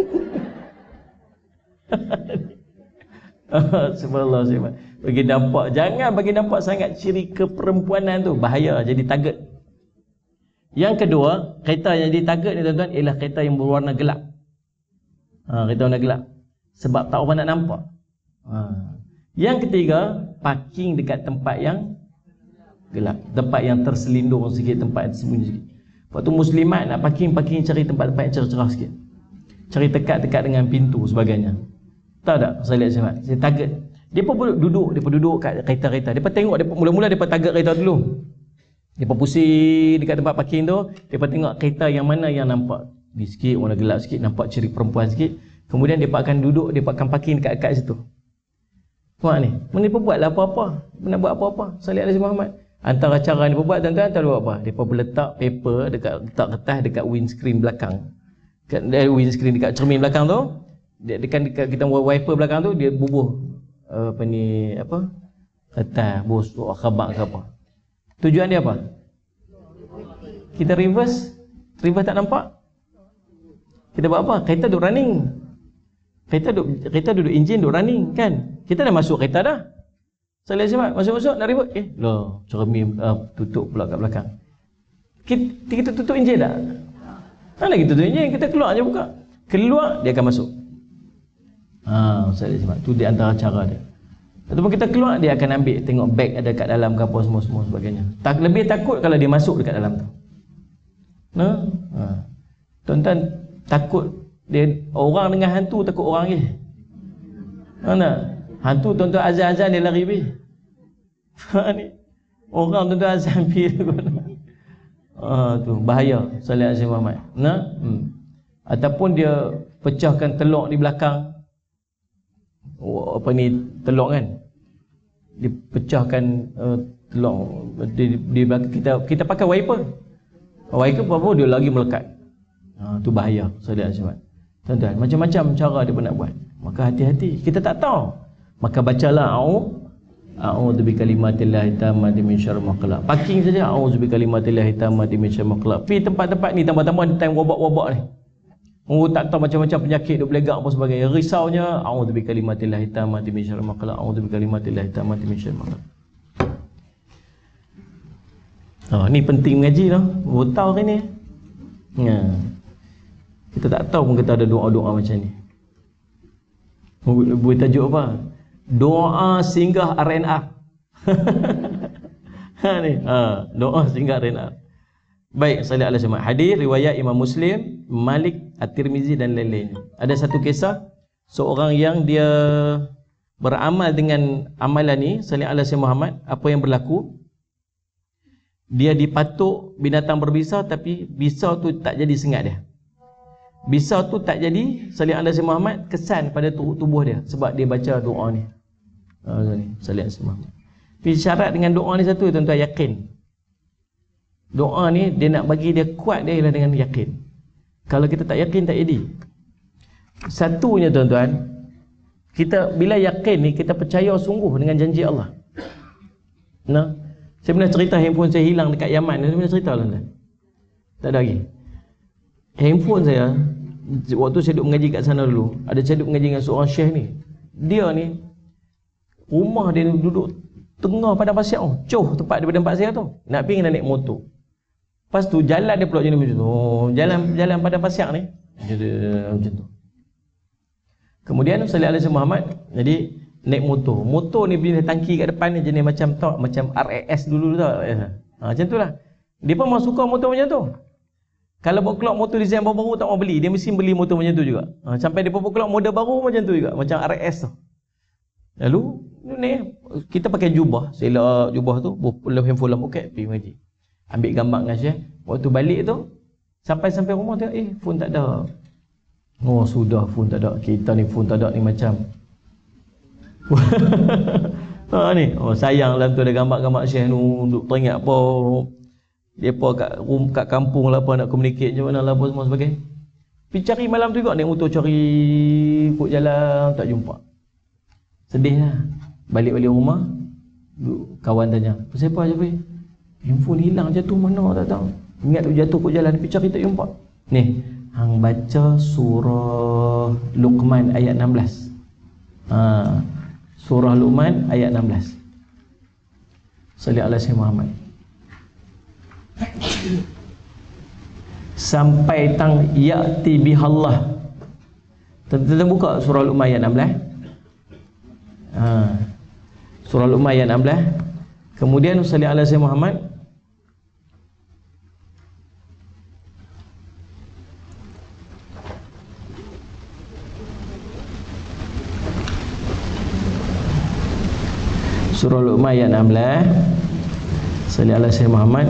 Subhanallah, subhanallah. Bagi nampak, jangan bagi nampak sangat ciri keperempuanan tu, bahaya jadi target. Yang kedua, kereta yang jadi target ni tuan-tuan ialah kereta yang berwarna gelap. Ha, kereta warna gelap. Sebab tak orang nak nampak. Ha. Yang ketiga, parking dekat tempat yang gelap, tempat yang terselindung sikit, tempat yang tersembunyi sikit. Lepas tu muslimat nak parking, parking cari tempat-tempat yang cerah-cerah sikit. Cari dekat-dekat dengan pintu sebagainya. Tahu tak? Saya lihat saya, saya target. Dia pun duduk, dia pun duduk kat kereta-kereta. Dia pun tengok, dia pun mula-mula dia pun target kereta dulu. Dia pun pusing dekat tempat parking tu, dia pun tengok kereta yang mana yang nampak ni sikit, warna gelap sikit, nampak ciri perempuan sikit. Kemudian dia pun akan duduk, dia pun akan parking dekat-dekat situ. Tengok ni, mana dia buatlah apa-apa, nak buat apa-apa. Salih alaihi Muhammad. Antara cara dia buat tuan-tuan, tahu buat apa? Dia pun letak paper dekat letak kertas dekat windscreen belakang. Dekat eh, windscreen dekat cermin belakang tu, dia dekat, dekat kita buat wiper belakang tu, dia bubuh uh, apa ni apa? Kertas, bosok, khabak ke apa. Tujuan dia apa? Kita reverse, reverse tak nampak. Kita buat apa? Kereta duduk running. Kereta duduk, kereta duduk enjin duduk running kan? Kita dah masuk kereta dah. Saya lihat siapa? Masuk-masuk nak ribut. Eh, loh, cermin uh, tutup pula kat belakang. Kita, kita tutup enjin dah. Mana lagi tutup enjin? Kita keluar je buka. Keluar, dia akan masuk. Ha, saya lihat siapa? Tu di antara cara dia. Ataupun kita keluar, dia akan ambil, tengok beg ada kat dalam ke apa semua-semua sebagainya. Tak, lebih takut kalau dia masuk dekat dalam tu. Nah, ha. Tuan-tuan takut dia orang dengan hantu, takut orang je. Mana? Hantu tuan-tuan azan-azan dia lari pergi. Ni orang tuan-tuan azan pergi. Ah tu bahaya. Salih alaihi Muhammad. Nah, hmm. Ataupun dia pecahkan telur di belakang. Oh, apa ni telur kan? Dia pecahkan uh, telur di, di belakang kita. Kita pakai wiper. Wiper apa dia lagi melekat. Ah tu bahaya. Salih alaihi Muhammad. Tuan-tuan, macam-macam cara dia pun nak buat. Maka hati-hati. Kita tak tahu. Maka bacalah a'u a'udzu bikalimatillahi tammati min syarri ma khalaq. Parking saja a'udzu bikalimatillahi tammati min syarri ma khalaq. Pi tempat-tempat ni tambah-tambah ada time wabak-wabak ni. Oh tak tahu macam-macam penyakit duk belegak apa sebagainya. Risaunya a'udzu bikalimatillahi tammati min syarri ma khalaq. A'udzu bikalimatillahi tammati min syarri ma khalaq. Oh ni penting mengaji tau. Oh tahu hari ni. Ya. Kita tak tahu pun kita ada doa-doa macam ni. Buat tajuk apa? Doa singgah R N R. Ha ni, ha, doa singgah R N R. Baik, salih alaihi wasallam. Hadis riwayat Imam Muslim, Malik, At-Tirmizi dan lain-lain. Ada satu kisah seorang yang dia beramal dengan amalan ni, salih alaihi Muhammad, apa yang berlaku? Dia dipatuk binatang berbisa tapi bisa tu tak jadi sengat dia. Bisa tu tak jadi, salih alaihi Muhammad, kesan pada tubuh dia sebab dia baca doa ni. Ha ni, salih alaihi Muhammad. Tapi syarat dengan doa ni satu tuan-tuan, yakin. Doa ni dia nak bagi dia kuat, dia ialah dengan yakin. Kalau kita tak yakin, tak jadi. Satunya tuan-tuan, kita bila yakin ni, kita percaya sungguh dengan janji Allah. Nah, saya pernah cerita handphone saya hilang dekat Yaman. Saya pernah cerita tuan-tuan. Tak ada lagi. Handphone saya, waktu saya duduk mengaji kat sana dulu, ada saya duduk mengaji dengan seorang syekh ni. Dia ni, rumah dia duduk tengah padang pasir tu, coh tempat daripada tempat saya tu. Nak pergi nak naik motor. Lepas tu jalan dia pula jenis macam tu. Oh, jalan jalan padang pasir ni macam tu. Kemudian Salih Alaihi Muhammad jadi naik motor. Motor ni bila tangki kat depan ni jenis macam tak, macam R A S dulu tau. Ha, macam tu lah. Dia pun mau suka motor macam tu. Kalau buat keluar motor design baru-baru tak mau beli, dia mesti beli motor macam tu juga. Ha, sampai dia pun keluar model baru macam tu juga, macam R A S tu. Lalu ni kita pakai jubah, selak jubah tu, boleh handphone dalam poket, pergi mengaji. Ambil gambar dengan Syekh. Waktu balik tu, sampai-sampai rumah tengok, eh phone tak ada. Oh sudah, phone tak ada. Kita ni phone tak ada ni macam ha, ni, oh sayang dalam tu ada gambar-gambar Syekh tu, duk teringat apa depa kat rum kat kampung lah apa nak communicate macam mana lah apa semua sebagainya. Pergi cari malam tu juga, naik motor cari ikut jalan tak jumpa. Sedih lah. Balik-balik rumah, kawan tanya, pasal apa Jafri? Handphone hilang jatuh mana tak tahu. Ingat tu jatuh kat jalan, pergi cari tak jumpa. Ni, hang baca surah Luqman ayat enam belas. Ha, surah Luqman ayat enam belas. Salih alaihi Muhammad. Sampai tang ya'ti bihallah. Tentu buka surah Luqman ayat enam belas. Ha, surah Luqman ayat enam belas. Kemudian Salih alaihi Muhammad. Surah Luqman ayat enam belas. Salih alaihi Muhammad.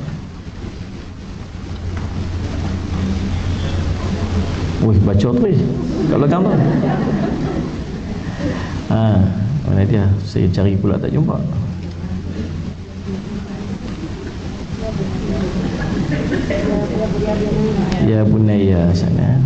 Wih, baca terus kat belakang tu. Ha, mana dia? Saya cari pula tak jumpa. Ya bunayya sana.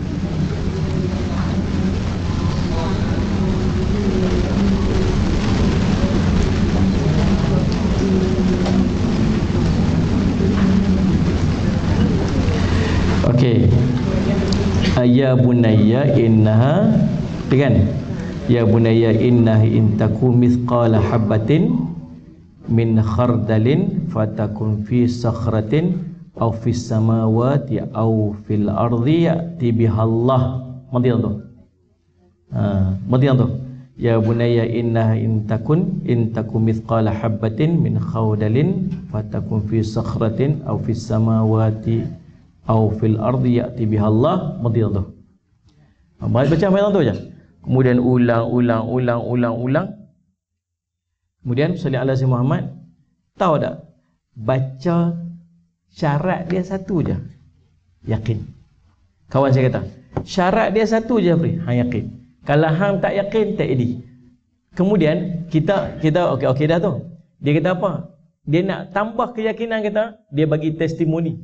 Okey. Ya bunayya innaha, kan? Ya bunayya innaha in takum mithqala habatin min khardalin fatakun fi sakhratin aw fis samawati aw fil ardi ya'ti bihallah. Madian tu. Ha, madian tu. Ya bunayya innaha in takun in takum mithqala habatin min khardalin fatakun fi sakhratin aw fis samawati au fil ardi ya'ti bihallah. Madian tu. Baca macam tu je. Kemudian ulang ulang ulang ulang ulang. Kemudian Salih alaihi Muhammad, tahu tak? Baca syarat dia satu je. Yakin. Kawan saya kata, syarat dia satu je, Fri. Hang yakin. Kalau hang tak yakin, tak jadi. Kemudian kita kita okey okey dah tu. Dia kata apa? Dia nak tambah keyakinan kita, dia bagi testimoni.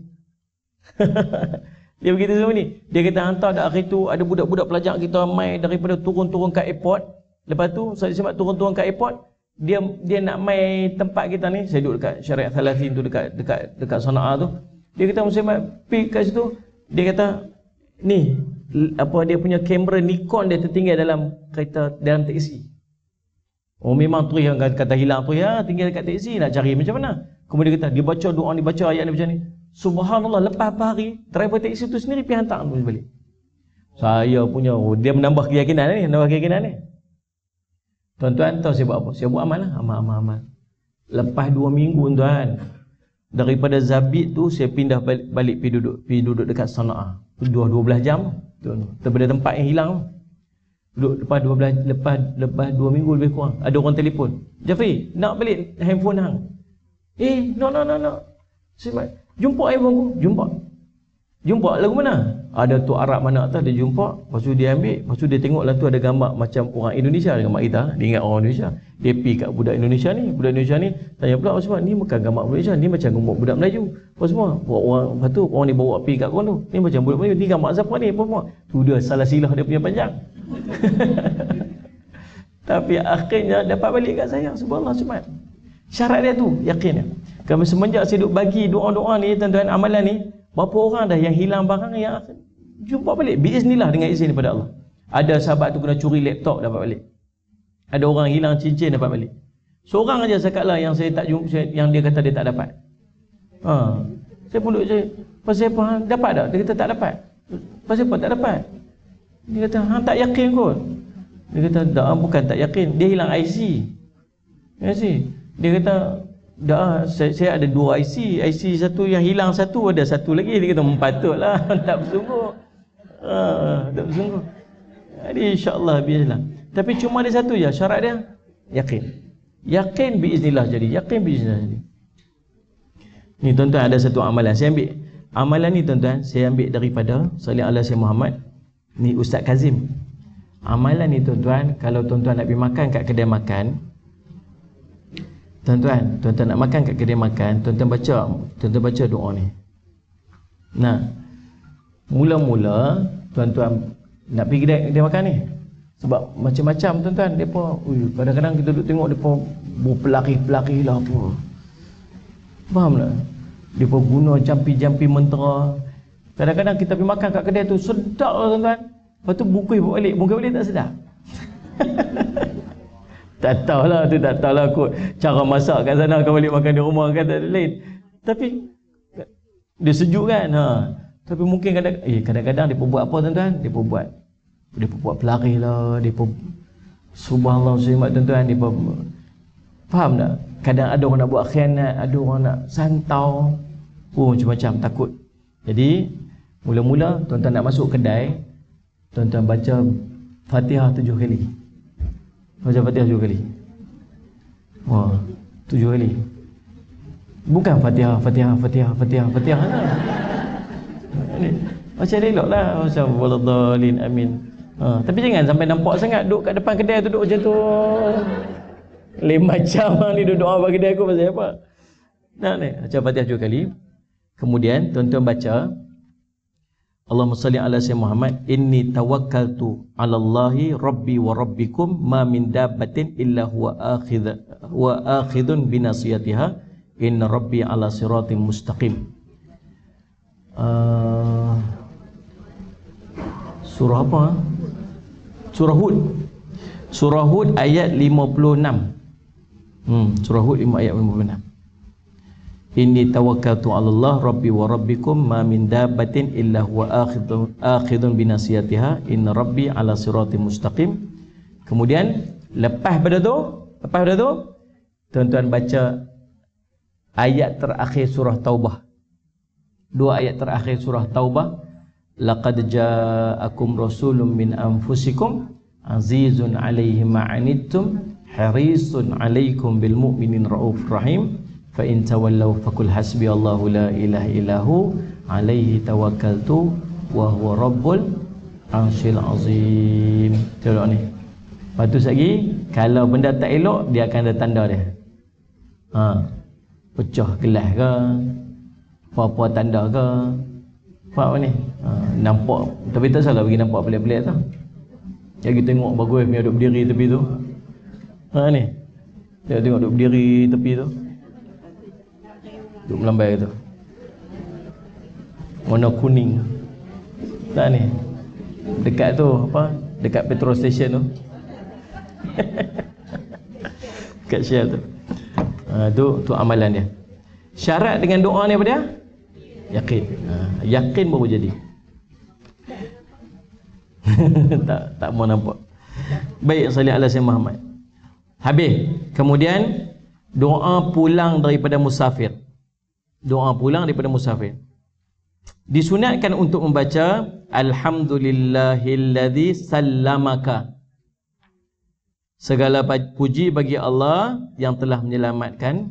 Dia begitu semua ni. Dia kata hantar dah hari tu ada budak-budak pelajar kita mai daripada turun-turun kat airport. Lepas tu saya sebab turun-turun kat airport, dia dia nak mai tempat kita ni. Saya duduk dekat Syariat Thalathin tu, dekat dekat dekat Sana'a tu. Dia kata Muslim pergi kat situ. Dia kata ni apa dia punya kamera Nikon dia tertinggal dalam kereta, dalam taksi. Oh memang tu yang kata hilang tu ya, tinggal dekat taksi nak cari macam mana. Kemudian dia kata dia baca doa ni, baca ayat ni macam ni. Subhanallah, lepas hari driver taksi tu sendiri pergi hantar balik. Saya punya, oh, dia menambah keyakinan ni, menambah keyakinan ni. Tuan-tuan tahu saya buat apa? Saya buat amal lah, amal, amal, amal. Lepas dua minggu tuan, daripada Zabit tu saya pindah balik, balik pergi duduk, pergi duduk dekat Sana'a. Dua dua belas jam, tuan. Daripada tempat yang hilang. Duduk lepas dua belas, lepas lepas dua minggu lebih kurang. Ada orang telefon. Jafri, nak balik handphone hang. Eh, no no no no. Saya jumpa handphone aku, jumpa. Jumpa lagu mana? ada tu Arab mana atas dia jumpa, lepas tu dia ambil, lepas tu dia tengok lah tu ada gambar macam orang Indonesia, gambar kita, dia ingat orang Indonesia. Dia pergi kat budak Indonesia ni, budak Indonesia ni tanya pula apa sebab ni bukan gambar Malaysia, ni macam gambar budak Melayu. Apa semua? Bawa orang, lepas tu orang ni bawa pergi kat orang tu. Ni macam budak Melayu, ni gambar siapa ni? Apa semua? Tu dia salah silah dia punya panjang. Tapi akhirnya dapat balik kat saya. Subhanallah, cuma syarat dia tu, yakin dia. Kalau semenjak saya duk bagi doa-doa ni, tuan-tuan, amalan ni, berapa orang dah yang hilang barang yang jumpa balik biiznillah dengan izin daripada Allah. Ada sahabat tu kena curi laptop dapat balik. Ada orang hilang cincin dapat balik. Seorang aja sekali yang saya tak jumpa, yang dia kata dia tak dapat. Ha, saya pun duk saya, pasal apa dapat tak? Dia kata tak dapat. Pasal apa tak dapat? Dia kata hang tak yakin kot. Dia kata dah, bukan tak yakin, dia hilang I C. I C. Dia kata dah, saya, saya ada dua I C, I C satu yang hilang satu, ada satu lagi. Dia kata patutlah tak bersungguh. Ha, tak bersungguh. Jadi insya-Allah biarlah. Tapi cuma ada satu je syarat dia, yakin. Yakin biiznillah jadi, yakin biiznillah jadi. Ni tuan-tuan ada satu amalan saya ambil. Amalan ni tuan-tuan saya ambil daripada Salih ala Sayyidina Muhammad. Ni Ustaz Kazim. Amalan ni tuan-tuan, kalau tuan-tuan nak pergi makan kat kedai makan, Tuan-tuan, tuan-tuan nak makan kat kedai makan, tuan-tuan baca, tuan-tuan baca doa ni. Nah, mula-mula tuan-tuan nak pergi kedai, kedai makan ni, sebab macam-macam tuan-tuan, depa, ui, kadang-kadang kita duduk tengok depa berpelari-pelari lah apa. Faham tak? Depa guna jampi-jampi mentera. Kadang-kadang kita pergi makan kat kedai tu sedap lah tuan-tuan. Lepas tu bungkus balik, bungkus balik tak sedap. Tak tahulah tu, tak tahulah kot cara masak kat sana, kau balik makan di rumah kan tak ada lain. Tapi dia sejuk kan. Ha. Tapi mungkin kadang eh kadang-kadang depa buat apa tuan-tuan? Depa buat depa buat pelari lah, depa subhanallah syimat tuan-tuan, depa faham tak? Kadang ada orang nak buat khianat, ada orang nak santau. Oh macam-macam, takut. Jadi mula-mula tuan-tuan nak masuk kedai, tuan-tuan baca Fatihah tujuh kali. Baca Fatihah tujuh kali. Wah, tujuh kali. Bukan Fatihah, Fatihah, Fatihah, Fatihah, Fatihah. Macam elok lah. Macam waladhalin, amin. Ha, tapi jangan sampai nampak sangat duduk kat depan kedai tu, duduk macam tu. Lain macam ni duduk doa bagi kedai aku pasal apa? Nak ni, baca Fatihah tujuh kali. Kemudian tuan-tuan baca Allahumma salli ala sayyidina Muhammad, inni tawakkaltu 'ala Allahi rabbi wa rabbikum ma min dabbatin illa huwa akhidh wa akhidhun bi nasiyatiha inna rabbi 'ala siratim mustaqim. Uh, surah apa? Surah Hud. Surah Hud ayat lima puluh enam. Hmm, surah Hud ayat lima puluh enam. Inni tawakkaltu 'ala Allah rabbi wa rabbikum ma min dabbatin illa huwa akhidun akhidun bi nasiyatiha inna rabbi 'ala siratim mustaqim. Kemudian lepas pada tu, lepas pada tu tuan-tuan baca ayat terakhir surah Taubah. Dua ayat terakhir surah Taubah. Laqad ja'akum rasulun min anfusikum azizun 'alaihi ma 'anittum harisun 'alaikum bil mu'minin raufur rahim. Fa in tawallaw faqul hasbiyallahu la ilaha illahu alaihi tawakkaltu wa huwa rabbul arsyil azim. Tengok ni. Lepas tu lagi, kalau benda tak elok, dia akan ada tanda dia. Ha. Pecah gelas ke, apa-apa tanda ke. Faham ni? Ha, nampak, tapi tak salah bagi nampak pelik-pelik tu. Yang kita tengok bagus punya duduk berdiri tepi tu. Ha ni. Dia tengok duduk berdiri tepi tu. Duduk melambai tu, warna kuning. Tak ni, dekat tu apa, dekat petrol station tu. Dekat Shell tu. Ha, tu tu amalan dia. Syarat dengan doa ni apa dia? Yakin. Ha, yakin baru jadi. tak tak mau nampak. Baik, salli ala sayyidina Muhammad. Habis. Kemudian doa pulang daripada musafir. Doa pulang daripada musafir. Disunatkan untuk membaca alhamdulillahilladzi sallamaka. Segala puji bagi Allah yang telah menyelamatkan.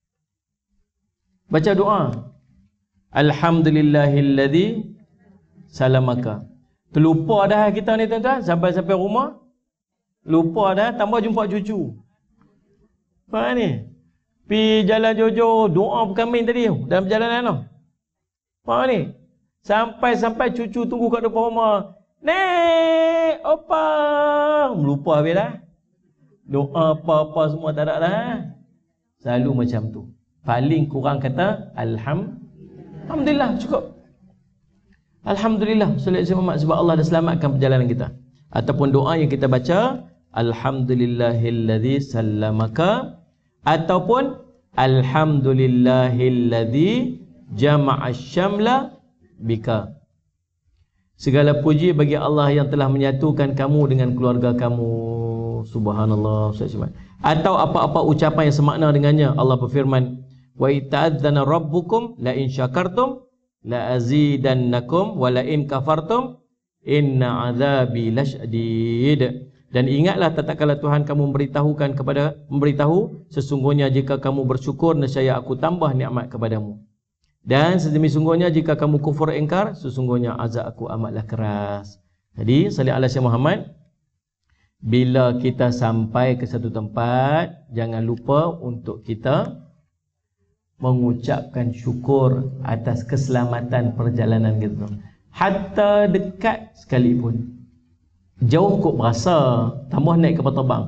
Baca doa alhamdulillahilladzi salamaka. Terlupa dah kita ni tuan-tuan, sampai-sampai rumah lupa dah, tambah jumpa cucu. Faham ni? Pi jalan jojo, doa berkambing tadi dalam perjalanan tu. Faham ni? Sampai-sampai cucu tunggu kat depan rumah. Nek, opa. Melupa habis dah. Doa apa-apa semua tak ada dah. Selalu macam tu. Paling kurang kata Alham Alhamdulillah, cukup. Alhamdulillah, sallallahu alaihi sebab Allah dah selamatkan perjalanan kita. Ataupun doa yang kita baca, Alhamdulillahilladzi sallamaka, ataupun Alhamdulillahilladzi jama'a syamla bika. Segala puji bagi Allah yang telah menyatukan kamu dengan keluarga kamu. Subhanallah. Atau apa-apa ucapan yang semakna dengannya. Allah berfirman, wa ita'adzana rabbukum la in syakartum la azidannakum wa la in kafartum inna azabi lasyadid. Dan ingatlah tatkala Tuhan kamu memberitahukan kepada memberitahu sesungguhnya jika kamu bersyukur nescaya aku tambah nikmat kepadamu. Dan sedemi sungguhnya jika kamu kufur ingkar sesungguhnya azab aku amatlah keras. Jadi salli ala Sayyidina Muhammad. Bila kita sampai ke satu tempat, jangan lupa untuk kita mengucapkan syukur atas keselamatan perjalanan kita. Hatta dekat sekalipun. Jauh kok berasa, tambah naik kapal terbang.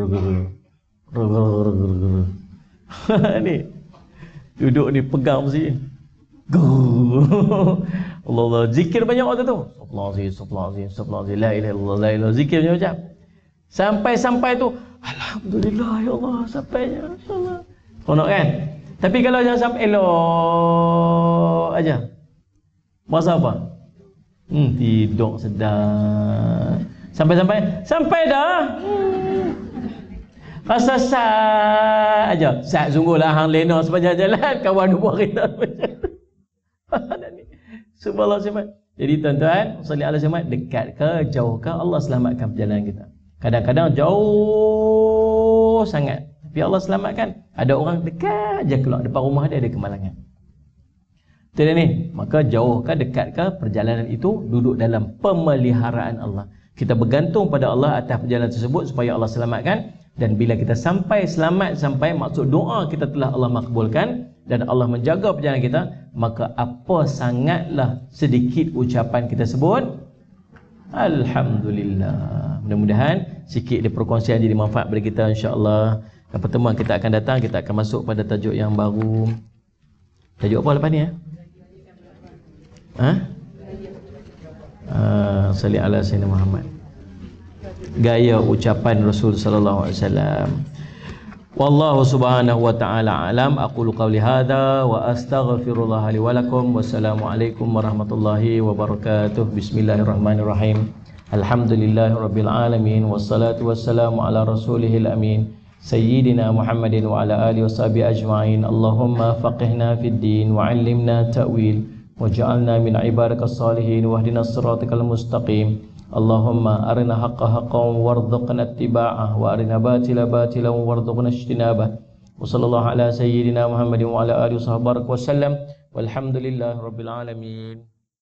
Ni duduk ni pegang mesti. Allah Allah, zikir banyak waktu tu. Astagfirullahalazim, astagfirullahalazim, astagfirullahalazim, la ilaha illallah, la ilaha, zikir banyak macam. Sampai-sampai tu, alhamdulillah ya Allah, sampainya. Allah. Konok kan? Tapi kalau jangan sampai elok aja. Masa apa? Hmm, tidur sedap. Sampai-sampai, sampai dah. Hmm. Rasa sat aja. Sat sungguhlah hang lena sepanjang jalan, kawan dua kereta. Subhanallah. Jadi tuan-tuan, salli ala Muhammad, dekat ke jauh ke Allah selamatkan perjalanan kita. Kadang-kadang jauh sangat, tapi Allah selamatkan. Ada orang dekat je keluar depan rumah dia ada kemalangan. Betul ni? Maka jauh ke dekat ke perjalanan itu duduk dalam pemeliharaan Allah. Kita bergantung pada Allah atas perjalanan tersebut supaya Allah selamatkan. Dan bila kita sampai selamat, sampai maksud doa kita telah Allah makbulkan dan Allah menjaga perjalanan kita, maka apa sangatlah sedikit ucapan kita sebut Alhamdulillah. Mudah-mudahan sikit di perkongsian jadi manfaat bagi kita, insya-Allah. Dan pertemuan kita akan datang, kita akan masuk pada tajuk yang baru. Tajuk apa lepas ni ya? Ha? Ah, salli ala sayyidina Muhammad. Gaya ucapan Rasul sallallahu alaihi wasallam. Wallahu subhanahu wa ta'ala alam. Aqulu qawli hadha wa astaghfirullah li wa lakum. Wassalamualaikum warahmatullahi wabarakatuh. Bismillahirrahmanirrahim. Alhamdulillahi rabbil alamin. Wassalatu wassalamu ala rasulihil amin Sayyidina Muhammadin wa ala alihi washabihi ajma'in. Allahumma faqihna fid din wa 'allimna ta'wil waj'alna min ibadikas salihin wahdinas siratal mustaqim. Allahumma arina haqqa haqqan warzuqna ittiba'ah wa arina batila batilan warzuqna ijtinabah. Wa sallallahu ala sayyidina Muhammadin wa ala alihi wasallam walhamdulillahi rabbil alamin.